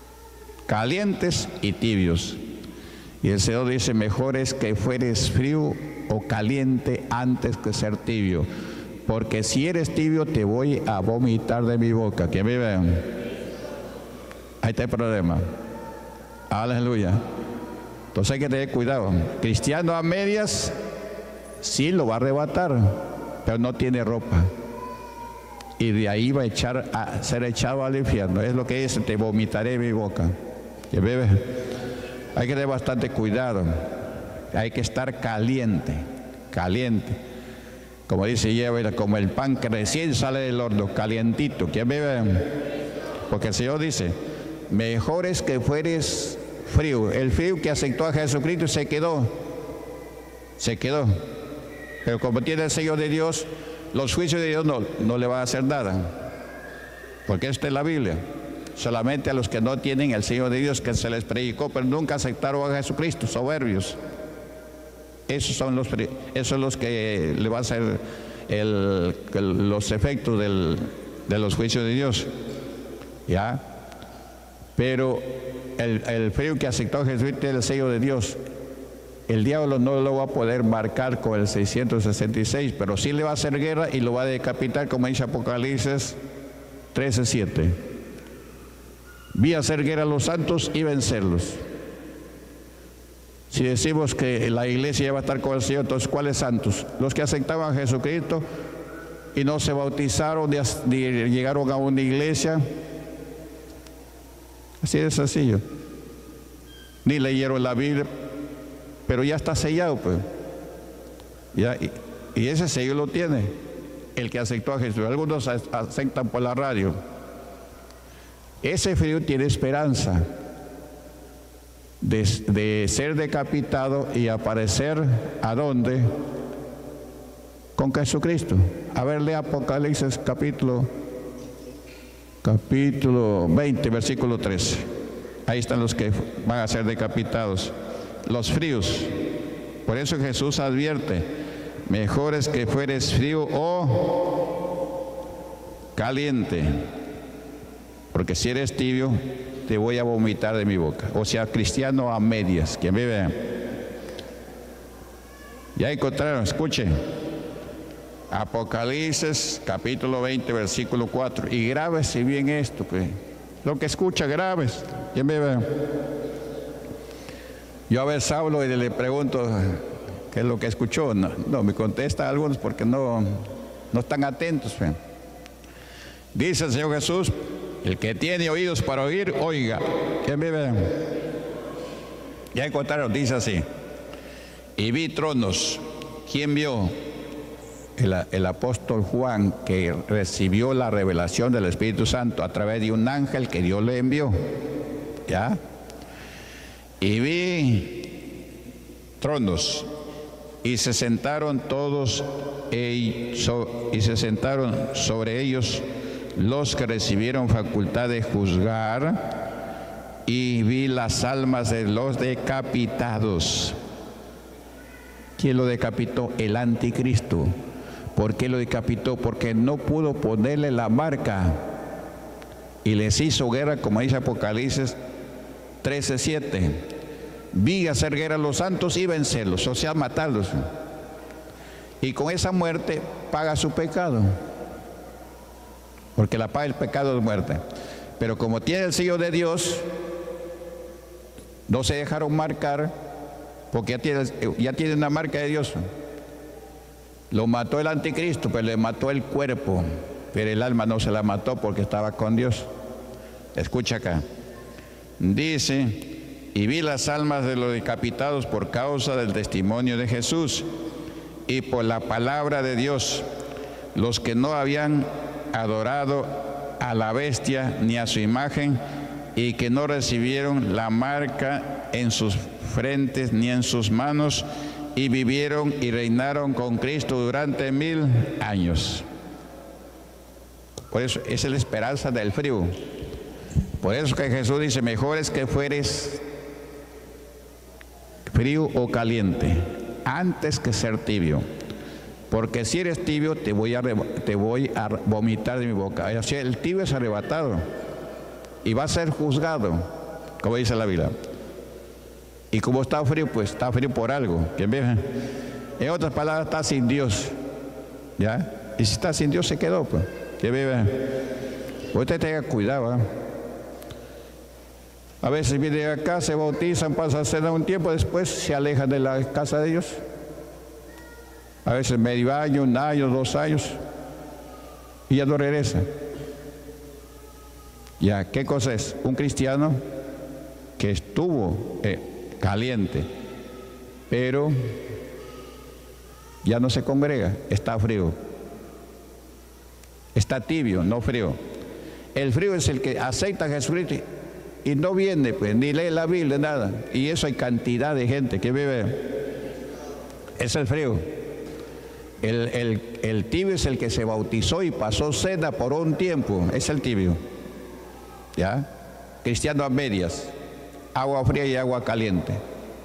calientes y tibios. Y el Señor dice, mejor es que fueres frío o caliente antes que ser tibio, porque si eres tibio te voy a vomitar de mi boca. ¿Quién vive? Ahí está el problema. Aleluya. Entonces hay que tener cuidado. Cristiano a medias, sí lo va a arrebatar, pero no tiene ropa. Y de ahí va a ser echado al infierno. Es lo que dice, te vomitaré en mi boca. ¿Quién vive? Hay que tener bastante cuidado. Hay que estar caliente, caliente. Como dice Yahweh, como el pan que recién sale del horno, calientito. ¿Quién vive? Porque el Señor dice, mejor es que fueres frío. El frío que aceptó a Jesucristo se quedó. Pero como tiene el sello de Dios, los juicios de Dios no le van a hacer nada. Porque esto es la Biblia. Solamente a los que no tienen el sello de Dios, que se les predicó, pero nunca aceptaron a Jesucristo, soberbios. Esos son los que le va a hacer los efectos de los juicios de Dios. ¿Ya? Pero el frío que aceptó a Jesucristo tiene el sello de Dios. El diablo no lo va a poder marcar con el 666, pero sí le va a hacer guerra y lo va a decapitar, como dice Apocalipsis 13:7. Vi hacer guerra a los santos y vencerlos. Si decimos que la iglesia ya va a estar con el Señor, entonces ¿cuáles santos? Los que aceptaban a Jesucristo y no se bautizaron, ni llegaron a una iglesia. Así de sencillo. Ni leyeron la Biblia, pero ya está sellado, pues. Ya, y ese sello lo tiene el que aceptó a Jesús. Algunos aceptan por la radio. Ese frío tiene esperanza de ser decapitado y aparecer ¿a dónde? Con Jesucristo. A ver, lea Apocalipsis capítulo 20, versículo 13. Ahí están los que van a ser decapitados, los fríos. Por eso Jesús advierte, mejor es que fueres frío o caliente, porque si eres tibio te voy a vomitar de mi boca. O sea, cristiano a medias. ¿Quién vive? Ya encontraron, escuchen. Apocalipsis capítulo 20, versículo 4. Y grábese bien esto, pues. Lo que escucha, grabes. ¿Quién vive? Yo a veces hablo y le pregunto qué es lo que escuchó. No me contesta algunos porque no están atentos, pues. Dice el Señor Jesús, el que tiene oídos para oír, oiga. ¿Quién vive? Ya encontraron, dice así. Y vi tronos. ¿Quién vio? El apóstol Juan, que recibió la revelación del Espíritu Santo a través de un ángel que Dios le envió. ¿Ya? Y vi tronos. Y se sentaron todos y se sentaron sobre ellos los que recibieron facultad de juzgar, y vi las almas de los decapitados. ¿Quién lo decapitó? El anticristo. ¿Por qué lo decapitó? Porque no pudo ponerle la marca y les hizo guerra, como dice Apocalipsis 13:7. Vi hacer guerra a los santos y vencerlos, o sea, matarlos. Y con esa muerte paga su pecado. Porque la paga del pecado es muerte. Pero como tiene el sello de Dios, no se dejaron marcar, porque ya tiene una marca de Dios. Lo mató el anticristo, pero le mató el cuerpo, pero el alma no se la mató porque estaba con Dios. Escucha acá. Dice, y vi las almas de los decapitados por causa del testimonio de Jesús y por la palabra de Dios, los que no habían adorado a la bestia ni a su imagen, y que no recibieron la marca en sus frentes ni en sus manos, y vivieron y reinaron con Cristo durante 1000 años. Por eso esa es la esperanza del frío. Por eso que Jesús dice, mejor es que fueres frío o caliente antes que ser tibio. Porque si eres tibio te voy a vomitar de mi boca. O sea, el tibio es arrebatado y va a ser juzgado. como dice la Biblia. Y como está frío, pues está frío por algo. ¿Quién ve? En otras palabras, está sin Dios. ¿Ya? Y si está sin Dios, se quedó, pues. ¿Quién ve? Usted tenga cuidado, ¿eh? A veces vienen acá, se bautizan, pasan a cena un tiempo, después se alejan de la casa de Dios. A veces medio año, 1 año, 2 años, y ya no regresan. Ya, ¿qué cosa es? Un cristiano que estuvo caliente, pero ya no se congrega, está frío. Está tibio, no frío. El frío es el que acepta a Jesucristo y no viene, pues, ni lee la Biblia, nada. Y eso hay cantidad de gente que vive. Es el frío. El tibio es el que se bautizó y pasó cena por un tiempo. Es el tibio. ¿Ya? Cristiano a medias. Agua fría y agua caliente.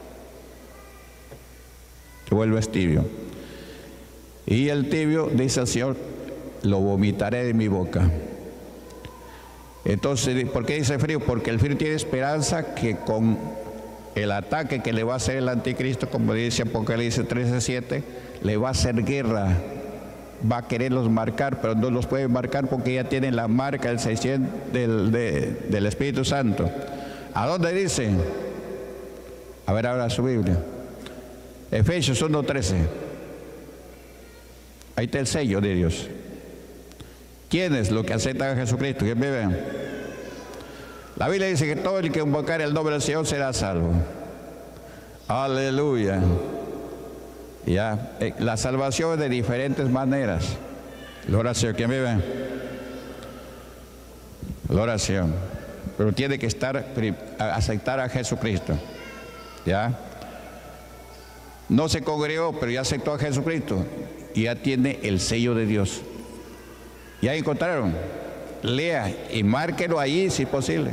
Te vuelves tibio. Y el tibio, dice el Señor, lo vomitaré de mi boca. Entonces, ¿por qué dice frío? Porque el frío tiene esperanza que con el ataque que le va a hacer el anticristo, como dice Apocalipsis 13:7, le va a hacer guerra. Va a quererlos marcar, pero no los puede marcar porque ya tienen la marca del 600 del Espíritu Santo. ¿A dónde dice? A ver ahora su Biblia. Efesios 1:13. Ahí está el sello de Dios. ¿Quién es lo que acepta a Jesucristo? ¿Quién vive? La Biblia dice que todo el que invocar el nombre del Señor será salvo. Aleluya. Ya, la salvación es de diferentes maneras. La oración, ¿quién vive? La oración. Pero tiene que aceptar a Jesucristo. ¿Ya? No se congregó, pero ya aceptó a Jesucristo. Y ya tiene el sello de Dios. ¿Ya encontraron? Lea y márquelo ahí si es posible.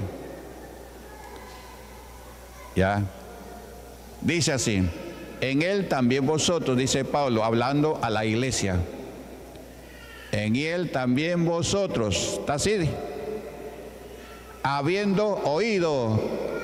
¿Ya? Dice así: en él también vosotros, dice Pablo, hablando a la iglesia. En él también vosotros, ¿está así? Habiendo oído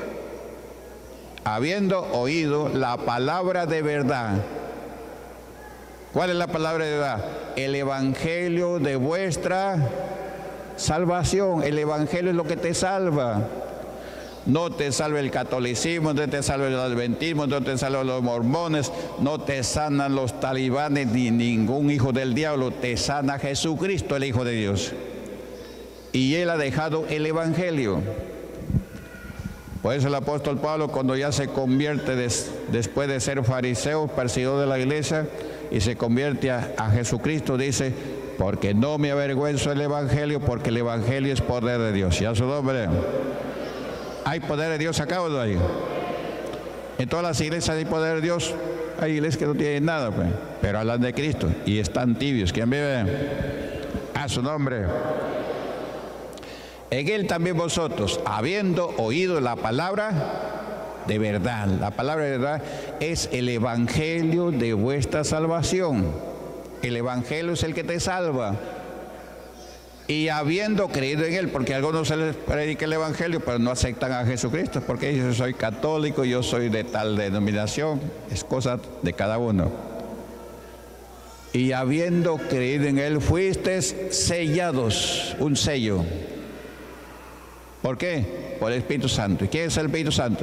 la palabra de verdad. ¿Cuál es la palabra de verdad? El evangelio de vuestra salvación. El evangelio es lo que te salva. No te salva el catolicismo, no te salva el adventismo, no te salvan los mormones, no te sanan los talibanes ni ningún hijo del diablo. Te sana Jesucristo, el Hijo de Dios. Y Él ha dejado el evangelio. Por eso el apóstol Pablo, cuando ya se convierte después de ser fariseo, perseguidor de la iglesia, y se convierte a Jesucristo, dice: porque no me avergüenzo del evangelio, porque el evangelio es poder de Dios. Y a su nombre. ¿Hay poder de Dios acá o no hay? En todas las iglesias hay poder de Dios. Hay iglesias que no tienen nada, pues, pero hablan de Cristo y están tibios. ¿Quién vive? A su nombre. En él también vosotros, habiendo oído la palabra de verdad. La palabra de verdad es el evangelio de vuestra salvación. El evangelio es el que te salva. Y habiendo creído en él, porque a algunos se les predica el evangelio, pero no aceptan a Jesucristo, porque yo soy católico, yo soy de tal denominación. Es cosa de cada uno. Y habiendo creído en él, fuisteis sellados, un sello. ¿Por qué? Por el Espíritu Santo. ¿Y quién es el Espíritu Santo?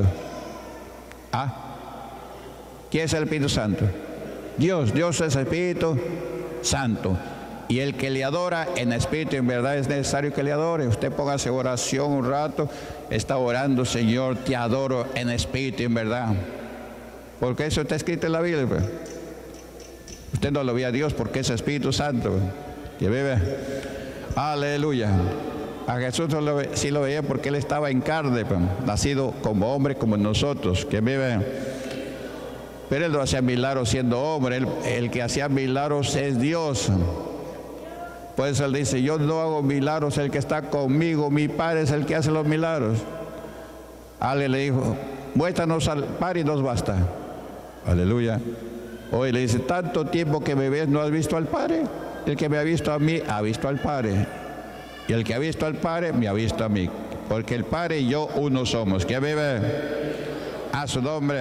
¿Quién es el Espíritu Santo? Dios. Dios es el Espíritu Santo. Y el que le adora en espíritu y en verdad es necesario que le adore. Usted póngase oración un rato, está orando: Señor, te adoro en espíritu y en verdad. Porque eso está escrito en la Biblia. Pues. Usted no lo ve a Dios porque es Espíritu Santo, pues, que vive. Aleluya. A Jesús sí lo veía porque Él estaba en carne, pues, nacido como hombre como nosotros, que vive. Pero Él no hacía milagros siendo hombre. El que hacía milagros es Dios. Por eso Él dice: yo no hago milagros, el que está conmigo, mi Padre es el que hace los milagros. Ale le dijo: muéstranos al Padre y nos basta. Aleluya. Hoy le dice: tanto tiempo que me ves, ¿no has visto al Padre? El que me ha visto a mí, ha visto al Padre. Y el que ha visto al Padre, me ha visto a mí. porque el Padre y yo uno somos. ¿Quién vive? A su nombre.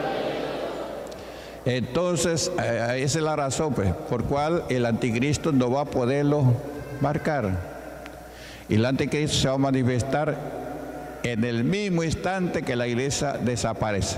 Entonces, esa es la razón, pues, por cual el anticristo no va a poderlo marcar. Y el anticristo se va a manifestar en el mismo instante que la iglesia desaparece.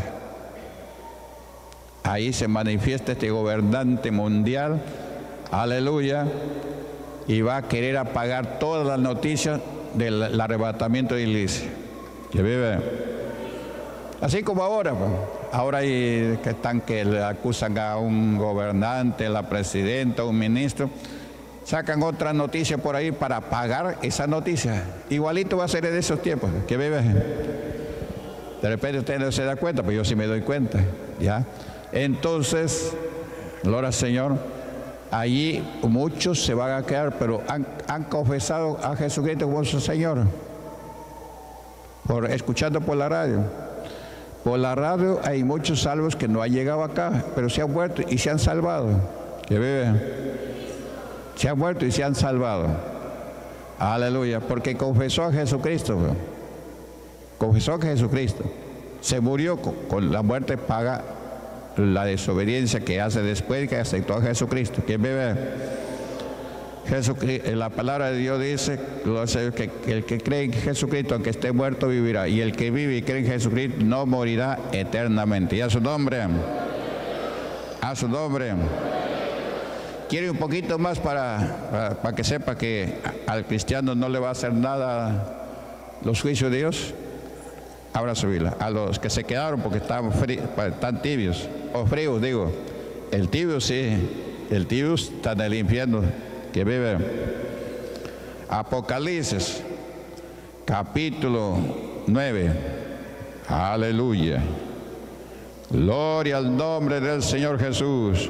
Ahí se manifiesta este gobernante mundial, aleluya, y va a querer apagar todas las noticias del arrebatamiento de la iglesia. ¿Que vive? Así como ahora, pues. Ahora hay que le acusan a un gobernante, a la presidenta, a un ministro, sacan otra noticia por ahí para apagar esa noticia. Igualito va a ser en esos tiempos. ¿Que vive? De repente usted no se da cuenta, pero yo sí me doy cuenta, ¿ya? Entonces, gloria al Señor, allí muchos se van a quedar, pero han confesado a Jesucristo como su Señor, escuchando por la radio. Por la radio hay muchos salvos que no han llegado acá, pero se han muerto y se han salvado. ¿Que viven? Se han muerto y se han salvado. Aleluya, porque confesó a Jesucristo. Confesó a Jesucristo. Se murió con la muerte, paga la desobediencia que hace después de que aceptó a Jesucristo. ¿Quién vive? Jesucristo, la palabra de Dios dice que el que cree en Jesucristo, aunque esté muerto, vivirá. Y el que vive y cree en Jesucristo no morirá eternamente. Y a su nombre. A su nombre. ¿Quiere un poquito más para que sepa que al cristiano no le va a hacer nada los juicios de Dios? Abra su Biblia. A los que se quedaron porque están tibios, o fríos, digo. El tibio sí, el tibio está en el infierno. Que vive. Apocalipsis, capítulo 9. Aleluya. Gloria al nombre del Señor Jesús.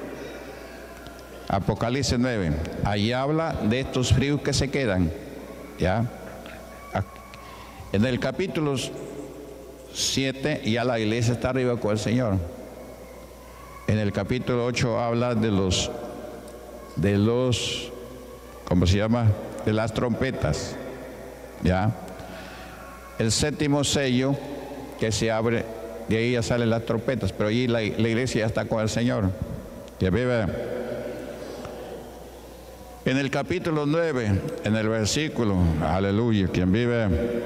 Apocalipsis 9. Ahí habla de estos fríos que se quedan. ¿Ya? En el capítulo 7 ya la iglesia está arriba con el Señor. En el capítulo 8 habla de los, ¿cómo se llama? De las trompetas. ¿Ya? El séptimo sello que se abre, de ahí ya salen las trompetas, pero allí la iglesia ya está con el Señor. Que vive. En el capítulo 9, en el versículo, aleluya, quien vive,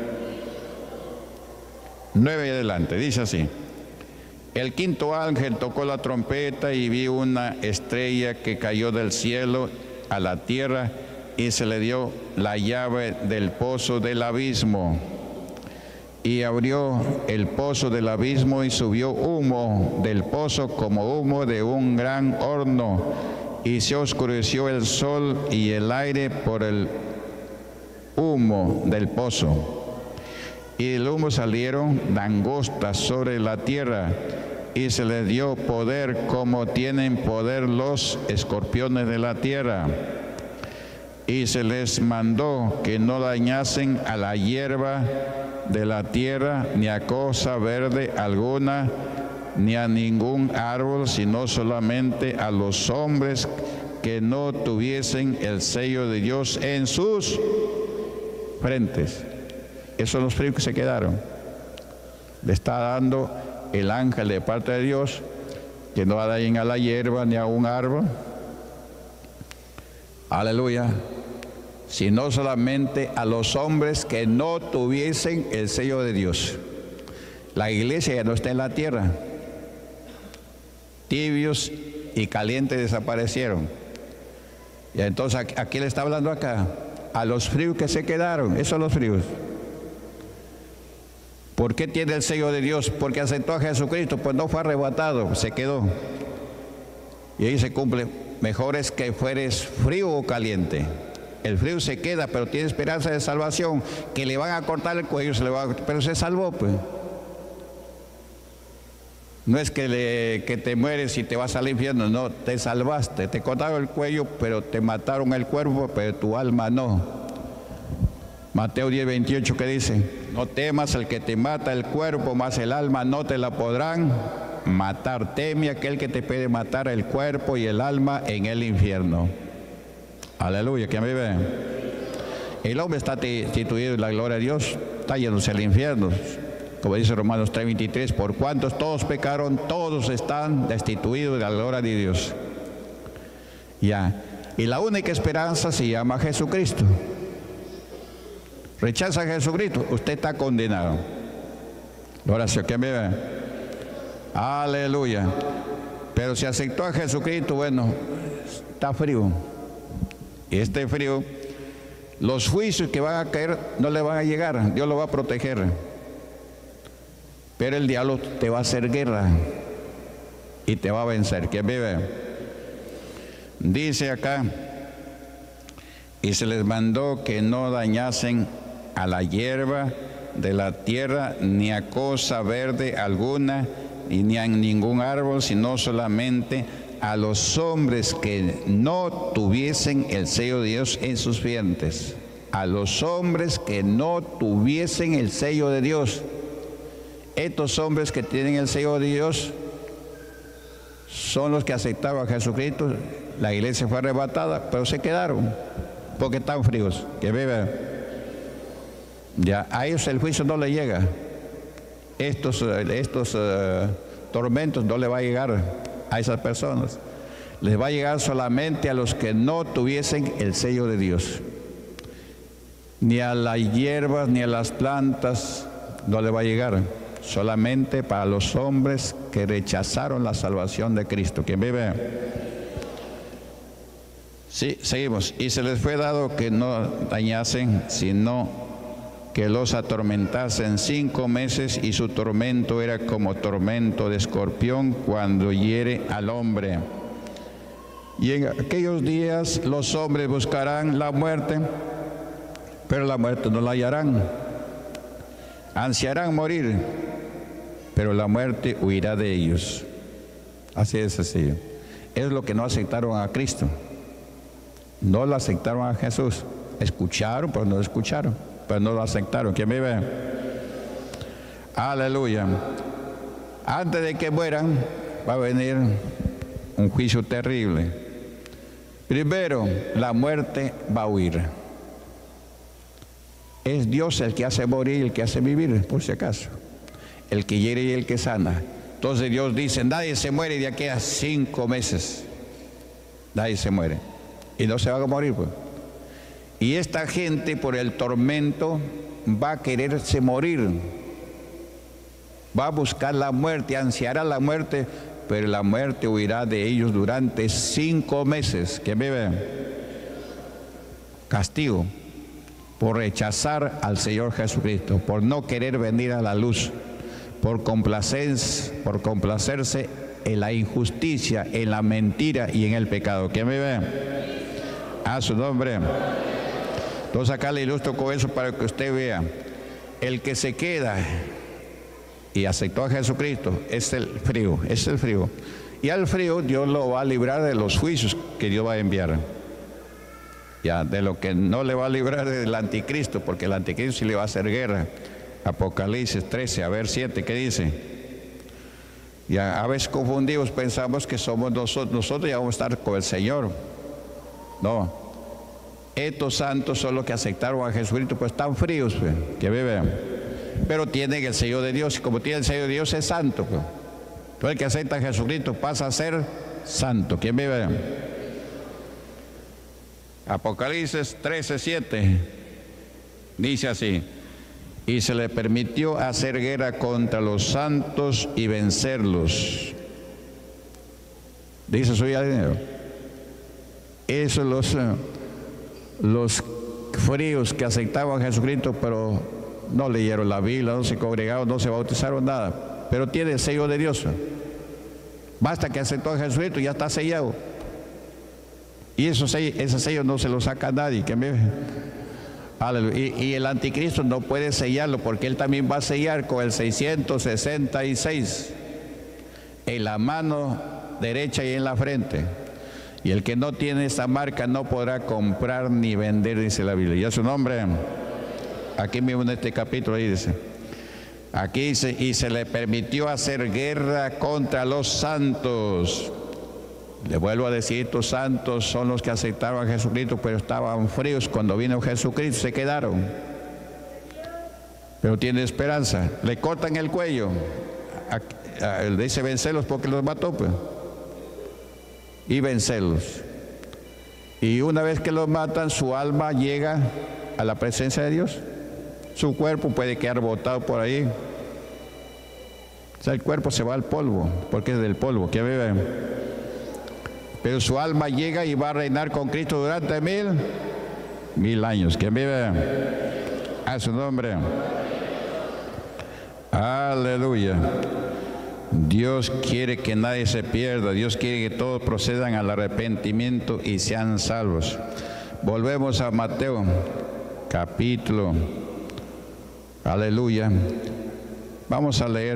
9 y adelante, dice así: el quinto ángel tocó la trompeta y vi una estrella que cayó del cielo a la tierra y se le dio la llave del pozo del abismo. Y abrió el pozo del abismo y subió humo del pozo como humo de un gran horno. Y se oscureció el sol y el aire por el humo del pozo. Y del humo salieron langostas sobre la tierra, y se les dio poder como tienen poder los escorpiones de la tierra. Y se les mandó que no dañasen a la hierba de la tierra, ni a cosa verde alguna, ni a ningún árbol, sino solamente a los hombres que no tuviesen el sello de Dios en sus frentes. Esos son los fríos que se quedaron. Le está dando el ángel de parte de Dios que no dañen a la hierba ni a un árbol. Aleluya. Sino solamente a los hombres que no tuviesen el sello de Dios. La iglesia ya no está en la tierra. Tibios y calientes desaparecieron. Y entonces, ¿a quién le está hablando acá? A los fríos que se quedaron. Esos son los fríos. ¿Por qué tiene el sello de Dios? Porque aceptó a Jesucristo, pues no fue arrebatado, se quedó. Y ahí se cumple. Mejor es que fueres frío o caliente. El frío se queda, pero tiene esperanza de salvación. Que le van a cortar el cuello, pero se salvó, pues. No es que te mueres y te vas al infierno, no, te salvaste, te cortaron el cuello, pero te mataron el cuerpo, pero tu alma no. Mateo 10:28, ¿qué dice? No temas al que te mata el cuerpo, mas el alma no te la podrán matar. Teme aquel que te puede matar el cuerpo y el alma en el infierno. Aleluya, ¿quién vive? El hombre está instituido en la gloria de Dios, está yéndose al infierno. Como dice Romanos 3:23, por cuantos todos pecaron, todos están destituidos de la gloria de Dios. Ya. Y la única esperanza se llama Jesucristo. Rechaza a Jesucristo, usted está condenado. Ahora sí, ¿qué me ve? Aleluya. Pero si aceptó a Jesucristo, bueno, está frío. Y este frío, los juicios que van a caer no le van a llegar, Dios lo va a proteger. Pero el diablo te va a hacer guerra y te va a vencer. ¿Quién vive? Dice acá, y se les mandó que no dañasen a la hierba de la tierra, ni a cosa verde alguna, ni a ningún árbol, sino solamente a los hombres que no tuviesen el sello de Dios en sus frentes. A los hombres que no tuviesen el sello de Dios. Estos hombres que tienen el sello de Dios son los que aceptaban a Jesucristo. La iglesia fue arrebatada, pero se quedaron porque están fríos. Que vive. Ya a ellos el juicio no le llega. Estos tormentos no le va a llegar a esas personas. Les va a llegar solamente a los que no tuviesen el sello de Dios. Ni a las hierbas ni a las plantas no le va a llegar. Solamente para los hombres que rechazaron la salvación de Cristo. ¿Quién vive? Sí, seguimos. Y se les fue dado que no dañasen, sino que los atormentasen 5 meses, y su tormento era como tormento de escorpión cuando hiere al hombre. Y en aquellos días los hombres buscarán la muerte, pero la muerte no la hallarán. Ansiarán morir, pero la muerte huirá de ellos. Así es sencillo. Es lo que no aceptaron a Cristo. No lo aceptaron a Jesús. Escucharon, pero no lo escucharon. Pero no lo aceptaron. ¿Quién me ve? Aleluya. Antes de que mueran, va a venir un juicio terrible. Primero, la muerte va a huir. Es Dios el que hace morir y el que hace vivir, por si acaso. El que hiere y el que sana. Entonces Dios dice, nadie se muere de aquí a 5 meses. Nadie se muere. Y no se va a morir, pues. Y esta gente por el tormento va a quererse morir. Va a buscar la muerte, ansiará la muerte, pero la muerte huirá de ellos durante 5 meses. ¿Quién vive? Castigo. Por rechazar al Señor Jesucristo, por no querer venir a la luz, por complacerse en la injusticia, en la mentira y en el pecado. ¿Quién me ve? A su nombre. Entonces acá le ilustro con eso para que usted vea. El que se queda y aceptó a Jesucristo es el frío, es el frío. Y al frío Dios lo va a librar de los juicios que Dios va a enviar. Ya, de lo que no le va a librar del anticristo, porque el anticristo sí le va a hacer guerra. Apocalipsis 13, a ver 7, ¿qué dice? Ya, a veces confundidos pensamos que somos nosotros ya vamos a estar con el Señor. No, estos santos son los que aceptaron a Jesucristo, pues están fríos, pues, que viven, pero tienen el sello de Dios, y como tiene el sello de Dios es santo, pues. Todo el que acepta a Jesucristo pasa a ser santo. ¿Quién vive? Apocalipsis 13:7 dice así: y se le permitió hacer guerra contra los santos y vencerlos. Dice su dinero. Eso los fríos que aceptaban a Jesucristo, pero no leyeron la Biblia, no se congregaron, no se bautizaron, nada. Pero tiene el sello de Dios. Basta que aceptó a Jesucristo y ya está sellado. Y ese sello no se lo saca a nadie. Y el anticristo no puede sellarlo, porque él también va a sellar con el 666 en la mano derecha y en la frente. Y el que no tiene esa marca no podrá comprar ni vender, dice la Biblia. Y a su nombre, aquí mismo en este capítulo ahí dice, aquí dice, y se le permitió hacer guerra contra los santos. Le vuelvo a decir, estos santos son los que aceptaron a Jesucristo, pero estaban fríos cuando vino Jesucristo, se quedaron. pero tiene esperanza. Le cortan el cuello, dice vencerlos porque los mató, pues. Y vencerlos. Y una vez que los matan, su alma llega a la presencia de Dios. Su cuerpo puede quedar botado por ahí. O sea, el cuerpo se va al polvo, porque es del polvo que vive. Pero su alma llega y va a reinar con Cristo durante 1000 años. ¿Quién vive? A su nombre. Aleluya. Dios quiere que nadie se pierda. Dios quiere que todos procedan al arrepentimiento y sean salvos. Volvemos a Mateo, capítulo. Aleluya. Vamos a leer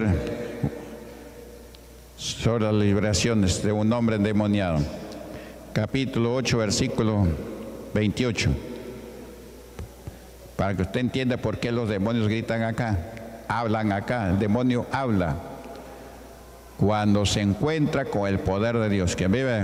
sobre las liberaciones de un hombre endemoniado. Capítulo 8, versículo 28. Para que usted entienda por qué los demonios gritan acá, hablan acá. El demonio habla cuando se encuentra con el poder de Dios. ¿Quién vive?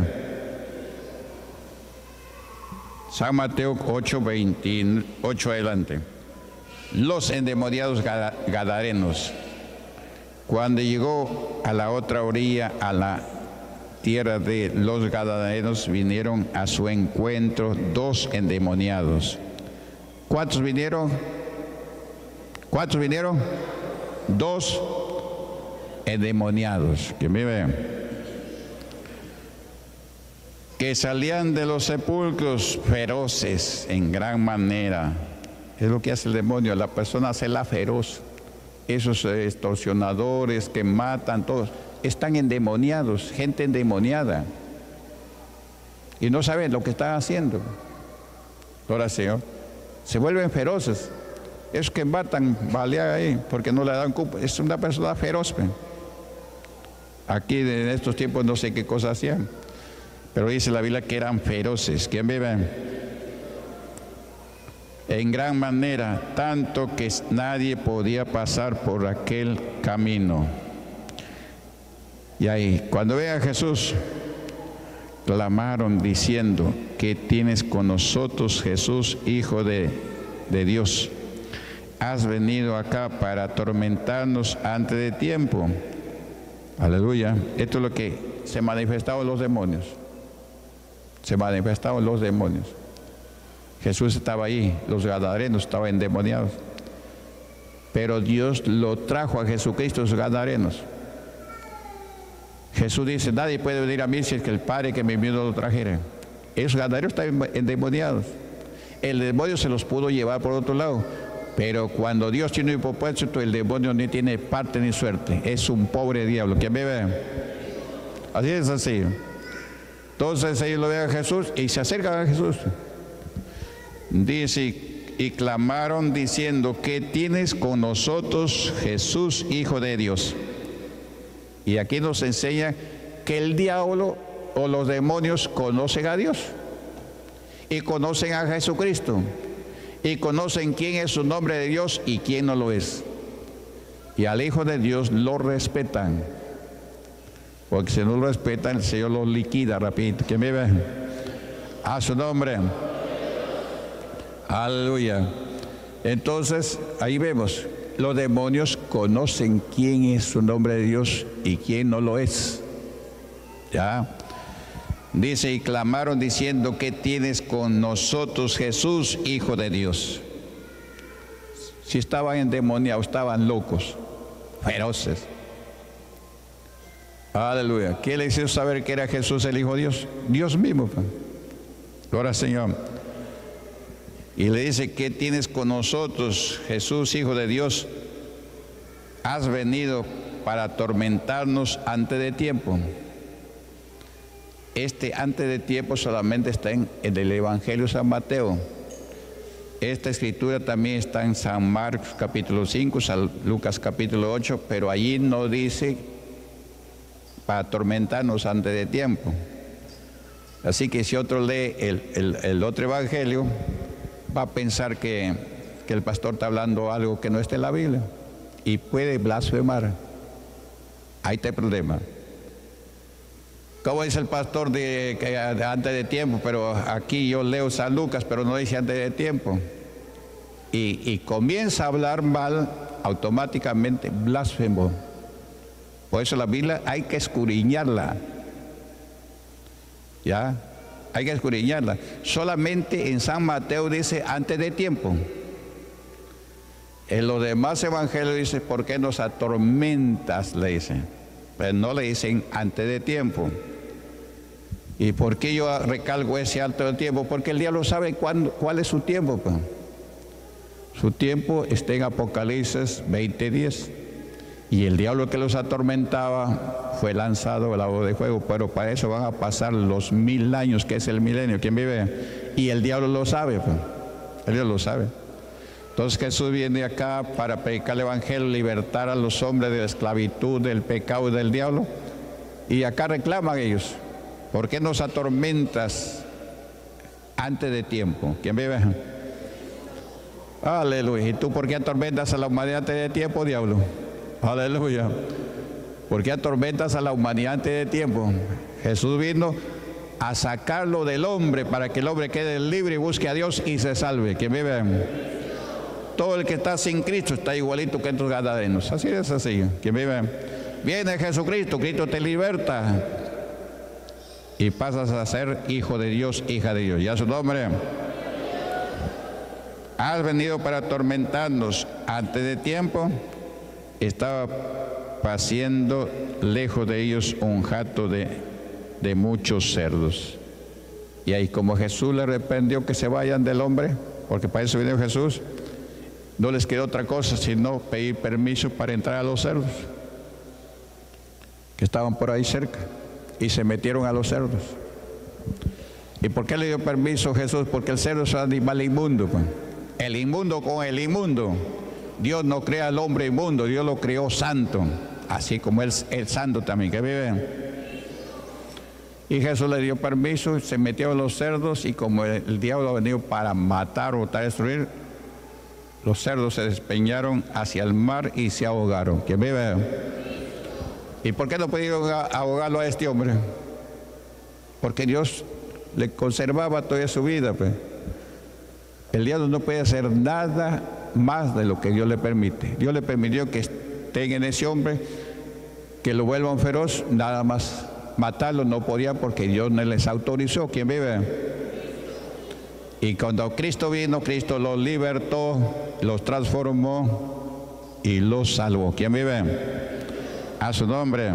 San Mateo 8, 28 adelante. Los endemoniados gadarenos. Cuando llegó a la otra orilla, a la tierra de los gadarenos, vinieron a su encuentro 2 endemoniados. ¿Cuántos vinieron? ¿Cuántos vinieron? 2 endemoniados. ¿Quién vive? Que salían de los sepulcros feroces en gran manera. Es lo que hace el demonio, la persona hace la feroz. Esos extorsionadores que matan, todos están endemoniados, gente endemoniada. Y no saben lo que están haciendo. Ahora, Señor, se vuelven feroces. Esos que matan, balean ahí, porque no le dan culpa. Es una persona feroz. Aquí en estos tiempos no sé qué cosas hacían. Pero dice la Biblia que eran feroces. ¿Quién vive? En gran manera, tanto que nadie podía pasar por aquel camino. Y ahí, cuando vean a Jesús, clamaron diciendo: ¿qué tienes con nosotros, Jesús, Hijo de Dios? ¿Has venido acá para atormentarnos antes de tiempo? Aleluya. Esto es lo que se manifestaban los demonios. Se manifestaban los demonios. Jesús estaba ahí, los gadarenos estaban endemoniados. Pero Dios lo trajo a Jesucristo, los gadarenos. Jesús dice: nadie puede venir a mí si es que el Padre que me envió no lo trajera. Esos gadarenos estaban endemoniados. El demonio se los pudo llevar por otro lado. Pero cuando Dios tiene un propósito, el demonio ni tiene parte ni suerte. Es un pobre diablo. ¿Quién me ve? Así es así. Entonces ellos lo ven a Jesús y se acercan a Jesús. Dice: y clamaron diciendo: ¿qué tienes con nosotros, Jesús, Hijo de Dios? Y aquí nos enseña que el diablo o los demonios conocen a Dios y conocen a Jesucristo y conocen quién es su nombre de Dios y quién no lo es. Y al Hijo de Dios lo respetan, porque si no lo respetan, el Señor los liquida rapidito. ¿Quién vive? A su nombre. Aleluya. Entonces, ahí vemos, los demonios conocen quién es su nombre de Dios y quién no lo es. ¿Ya? Dice: y clamaron diciendo: ¿qué tienes con nosotros, Jesús, Hijo de Dios? Si estaban endemoniados, estaban locos, feroces. Aleluya. ¿Quién le hizo saber que era Jesús el Hijo de Dios? Dios mismo. Gloria al Señor. Y le dice: ¿qué tienes con nosotros, Jesús, Hijo de Dios? Has venido para atormentarnos antes de tiempo. Este antes de tiempo solamente está en el Evangelio de San Mateo. Esta escritura también está en San Marcos capítulo 5, San Lucas capítulo 8, pero allí no dice para atormentarnos antes de tiempo. Así que si otro lee el otro Evangelio, va a pensar que el pastor está hablando algo que no está en la Biblia y puede blasfemar. Ahí está el problema. ¿Cómo dice el pastor que antes de tiempo? Pero aquí yo leo San Lucas, pero no dice antes de tiempo. Y comienza a hablar mal automáticamente blasfemo. Por eso la Biblia hay que escudriñarla. ¿Ya? Hay que escudriñarla. Solamente en San Mateo dice antes de tiempo. En los demás evangelios dice, ¿por qué nos atormentas? Le dicen. Pero no le dicen antes de tiempo. ¿Y por qué yo recalco ese alto de tiempo? Porque el diablo sabe cuál es su tiempo. Pues. Su tiempo está en Apocalipsis 20:10. Y el diablo que los atormentaba fue lanzado al lago de fuego. Pero para eso van a pasar los 1000 años, que es el milenio. ¿Quién vive? Y el diablo lo sabe. Pues. El diablo lo sabe. Entonces Jesús viene acá para predicar el evangelio, libertar a los hombres de la esclavitud, del pecado y del diablo. Y acá reclaman ellos. ¿Por qué nos atormentas antes de tiempo? ¿Quién vive? Aleluya. ¿Y tú por qué atormentas a la humanidad antes de tiempo, diablo? Aleluya. ¿Por qué atormentas a la humanidad antes de tiempo? Jesús vino a sacarlo del hombre para que el hombre quede libre y busque a Dios y se salve. ¿Quién vive? Todo el que está sin Cristo está igualito que estos gadarenos. Así es así. ¿Quién vive? Viene Jesucristo, Cristo te liberta. Y pasas a ser hijo de Dios, hija de Dios. Ya su nombre. Has venido para atormentarnos antes de tiempo. Estaba paciendo lejos de ellos un hato de muchos cerdos. Y ahí como Jesús le reprendió que se vayan del hombre, porque para eso vino Jesús, no les quedó otra cosa sino pedir permiso para entrar a los cerdos que estaban por ahí cerca. Y se metieron a los cerdos. ¿Y por qué le dio permiso Jesús? Porque el cerdo es un animal inmundo. Pues. El inmundo con el inmundo. Dios no crea al hombre inmundo, Dios lo creó santo. Así como el santo también, que vive. Y Jesús le dio permiso, se metió a los cerdos. Y como el diablo ha venido para matar o para destruir, los cerdos se despeñaron hacia el mar y se ahogaron. ¿Quién vive? ¿Y por qué no pudieron ahogarlo a este hombre? Porque Dios le conservaba toda su vida. Pues. El diablo no puede hacer nada más de lo que Dios le permite. Dios le permitió que estén en ese hombre, que lo vuelvan feroz, nada más. Matarlo no podía porque Dios no les autorizó. ¿Quién vive? Y cuando Cristo vino, Cristo los libertó, los transformó y los salvó. ¿Quién vive? A su nombre.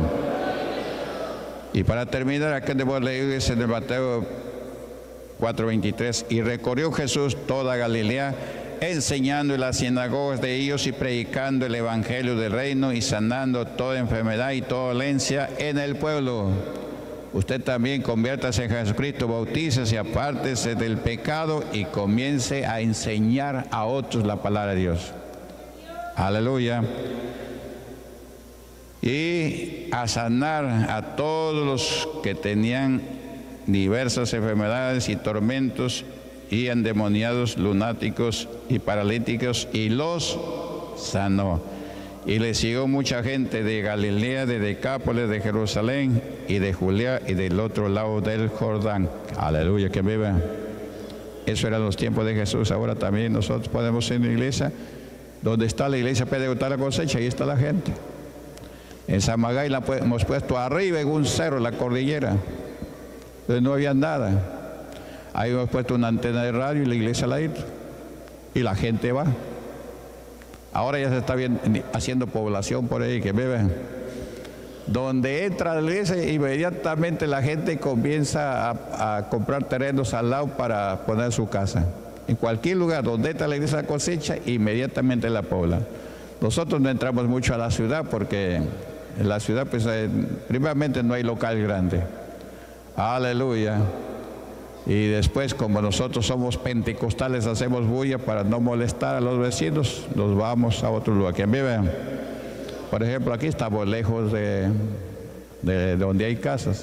Y para terminar, acá debo leer dice en Mateo 4:23, y recorrió Jesús toda Galilea, enseñando en las sinagogas de ellos y predicando el evangelio del reino y sanando toda enfermedad y toda dolencia en el pueblo. Usted también conviértase en Jesucristo, bautícese y apártese del pecado y comience a enseñar a otros la palabra de Dios. Aleluya. Y a sanar a todos los que tenían diversas enfermedades y tormentos y endemoniados, lunáticos y paralíticos, y los sanó. Y le siguió mucha gente de Galilea, de Decápolis, de Jerusalén y de Judea y del otro lado del Jordán. Aleluya, que viva. Eso eran los tiempos de Jesús. Ahora también nosotros podemos ir a una iglesia donde está la iglesia pedagógica, la cosecha, ahí está la gente. En Samagay la hemos puesto arriba en un cerro, la cordillera. Entonces no había nada. Ahí hemos puesto una antena de radio y la iglesia al ladito. Y la gente va. Ahora ya se está haciendo población por ahí, que beben. Donde entra la iglesia, inmediatamente la gente comienza a comprar terrenos al lado para poner su casa. En cualquier lugar donde entra la iglesia cosecha, inmediatamente la pobla. Nosotros no entramos mucho a la ciudad porque en la ciudad, pues, primeramente no hay local grande. Aleluya. Y después, como nosotros somos pentecostales, hacemos bulla para no molestar a los vecinos, nos vamos a otro lugar. ¿Quién vive? Por ejemplo, aquí estamos lejos de donde hay casas.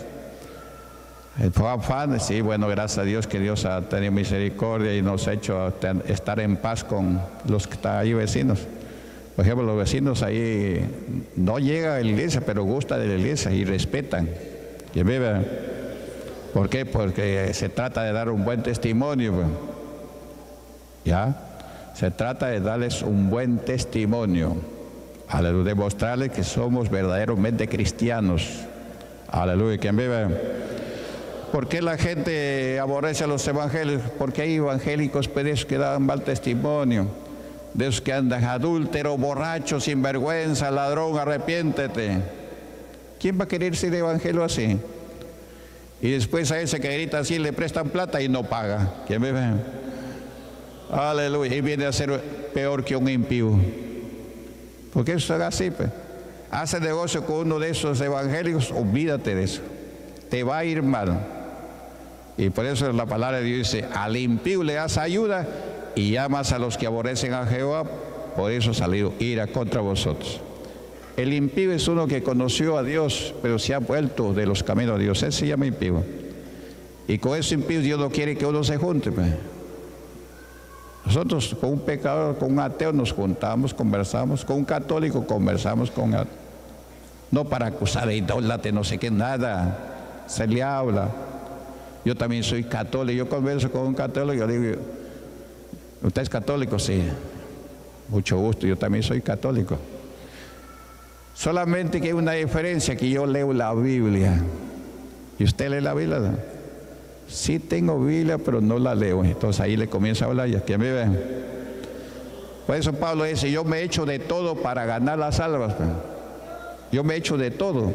Sí, bueno, gracias a Dios que Dios ha tenido misericordia y nos ha hecho estar en paz con los que están ahí vecinos. Por ejemplo, los vecinos ahí no llegan a la iglesia, pero gustan de la iglesia y respetan. ¿Quién vive? ¿Por qué? Porque se trata de dar un buen testimonio. ¿Ya? Se trata de darles un buen testimonio. Aleluya, demostrarles que somos verdaderamente cristianos. Aleluya, ¿quién vive? ¿Por qué la gente aborrece a los evangélicos? Porque hay evangélicos pedazos que dan mal testimonio, de esos que andan adúltero, borracho, sinvergüenza, ladrón, arrepiéntete. ¿Quién va a querer ser evangelio así? Y después a ese que grita así le prestan plata y no paga. ¿Quién me ve? Aleluya. Y viene a ser peor que un impío. Porque eso es así, pues. Hace negocio con uno de esos evangélicos, olvídate de eso. Te va a ir mal. Y por eso la palabra de Dios dice, al impío le das ayuda y llamas a los que aborrecen a Jehová, por eso ha salido ira contra vosotros. El impío es uno que conoció a Dios, pero se ha vuelto de los caminos de Dios. Ese se llama impío. Y con ese impío Dios no quiere que uno se junte, pues. Nosotros con un pecador, con un ateo nos juntamos, conversamos, con un católico conversamos con él. No para acusar de idólatra, no sé qué, nada. Se le habla. Yo también soy católico, yo converso con un católico, yo digo, ¿usted es católico? Sí. Mucho gusto, yo también soy católico. Solamente que hay una diferencia, que yo leo la Biblia. ¿Y usted lee la Biblia? Sí tengo Biblia, pero no la leo. Entonces ahí le comienza a hablar, ¿y quién me ve? Por eso Pablo dice, yo me he hecho de todo para ganar las almas. Yo me he hecho de todo.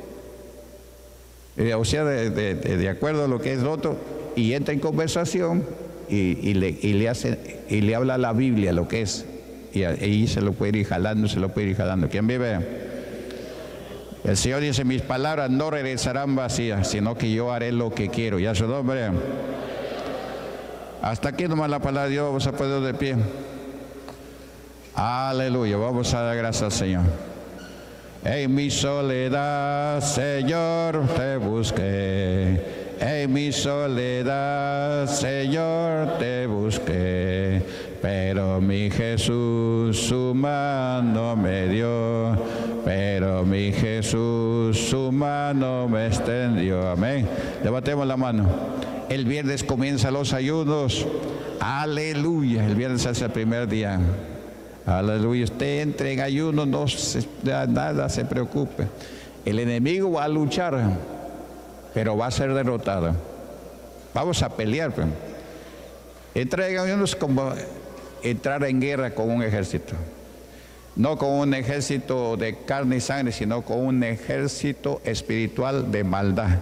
O sea, de acuerdo a lo que es otro, y entra en conversación y le habla la Biblia, lo que es. Y ahí se lo puede ir jalando, se lo puede ir jalando. ¿Quién vive? El Señor dice, mis palabras no regresarán vacías, sino que yo haré lo que quiero. ¿Y a su nombre? Hasta aquí nomás la palabra de Dios. Vamos a poner de pie. Aleluya. Vamos a dar gracias al Señor. En mi soledad, Señor, te busqué. En mi soledad, Señor, te busqué. Pero mi Jesús su mano me dio. Pero mi Jesús su mano me extendió. Amén. Levantemos la mano. El viernes comienzan los ayunos. Aleluya. El viernes es el primer día. Aleluya. Usted entre en ayuno, no nada se preocupe. El enemigo va a luchar, pero va a ser derrotado. Vamos a pelear. Pues. Entrar en ayuno es como entrar en guerra con un ejército. No con un ejército de carne y sangre, sino con un ejército espiritual de maldad.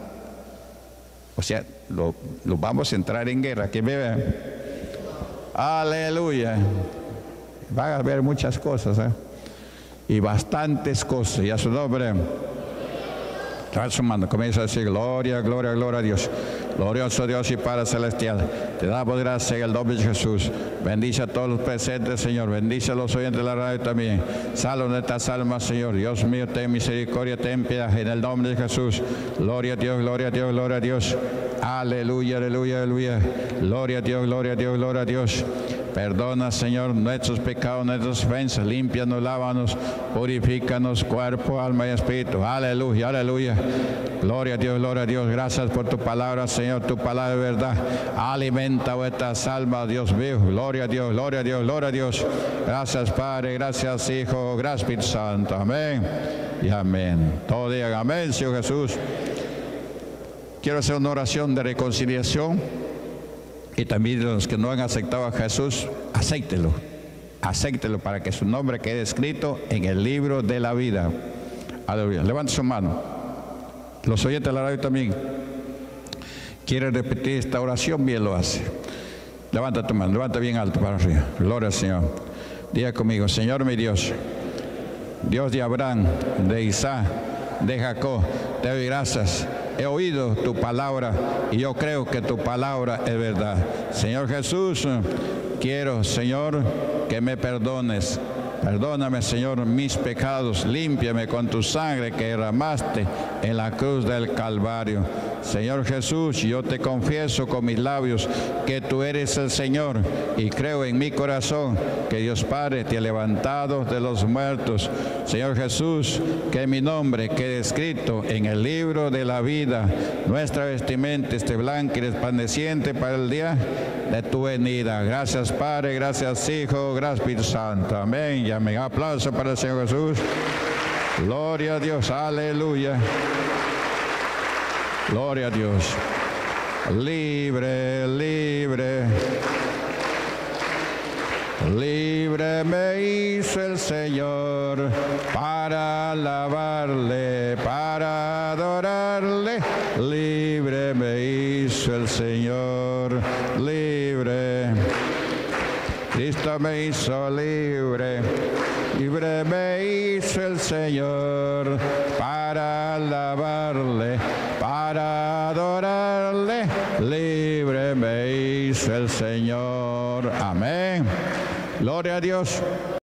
O sea, lo vamos a entrar en guerra. ¿Quién me ve? Aleluya. Van a haber muchas cosas, y bastantes cosas. Y a su nombre, trae su mano, comienza a decir gloria, gloria, gloria a Dios. Glorioso Dios y Padre Celestial, te damos gracias en el nombre de Jesús. Bendice a todos los presentes, Señor. Bendice a los oyentes de la radio también. Salva nuestras almas, Señor. Dios mío, ten misericordia, ten piedad en el nombre de Jesús. Gloria a Dios, gloria a Dios, gloria a Dios. Aleluya, aleluya, aleluya. Gloria a Dios, gloria a Dios, gloria a Dios. Perdona, Señor, nuestros pecados, nuestras ofensas. Límpianos, lávanos, purifícanos, cuerpo, alma y espíritu. Aleluya, aleluya. Gloria a Dios, gloria a Dios. Gracias por tu palabra, Señor, tu palabra de verdad. Alimenta vuestras almas, Dios mío. Gloria a Dios, gloria a Dios, gloria a Dios. Gracias, Padre, gracias, Hijo, gracias, Espíritu Santo. Amén y amén. Todos digan amén, Señor Jesús. Quiero hacer una oración de reconciliación. Y también los que no han aceptado a Jesús, acéptelo. Acéptelo para que su nombre quede escrito en el libro de la vida. Aleluya. Levante su mano. Los oyentes de la radio también. ¿Quiere repetir esta oración? Bien lo hace. Levanta tu mano, levanta bien alto para arriba. Gloria al Señor. Diga conmigo, Señor mi Dios, Dios de Abraham, de Isaac, de Jacob, te doy gracias. He oído tu palabra y yo creo que tu palabra es verdad. Señor Jesús, quiero, Señor, que me perdones. Perdóname, Señor, mis pecados. Límpiame con tu sangre que derramaste en la cruz del Calvario. Señor Jesús, yo te confieso con mis labios que tú eres el Señor y creo en mi corazón que Dios Padre te ha levantado de los muertos. Señor Jesús, que mi nombre quede escrito en el libro de la vida. Nuestra vestimenta esté blanca y resplandeciente para el día de tu venida. Gracias, Padre, gracias, Hijo, gracias, Espíritu Santo. Amén. y amén. Aplauso para el Señor Jesús. Gloria a Dios, aleluya. Gloria a Dios. Libre, libre. Libre me hizo el Señor para alabarle, para adorarle. Libre me hizo el Señor, libre. Cristo me hizo libre, libre me hizo el Señor para alabarle, para adorarle. Libre me hizo el Señor. Amén. Gloria a Dios.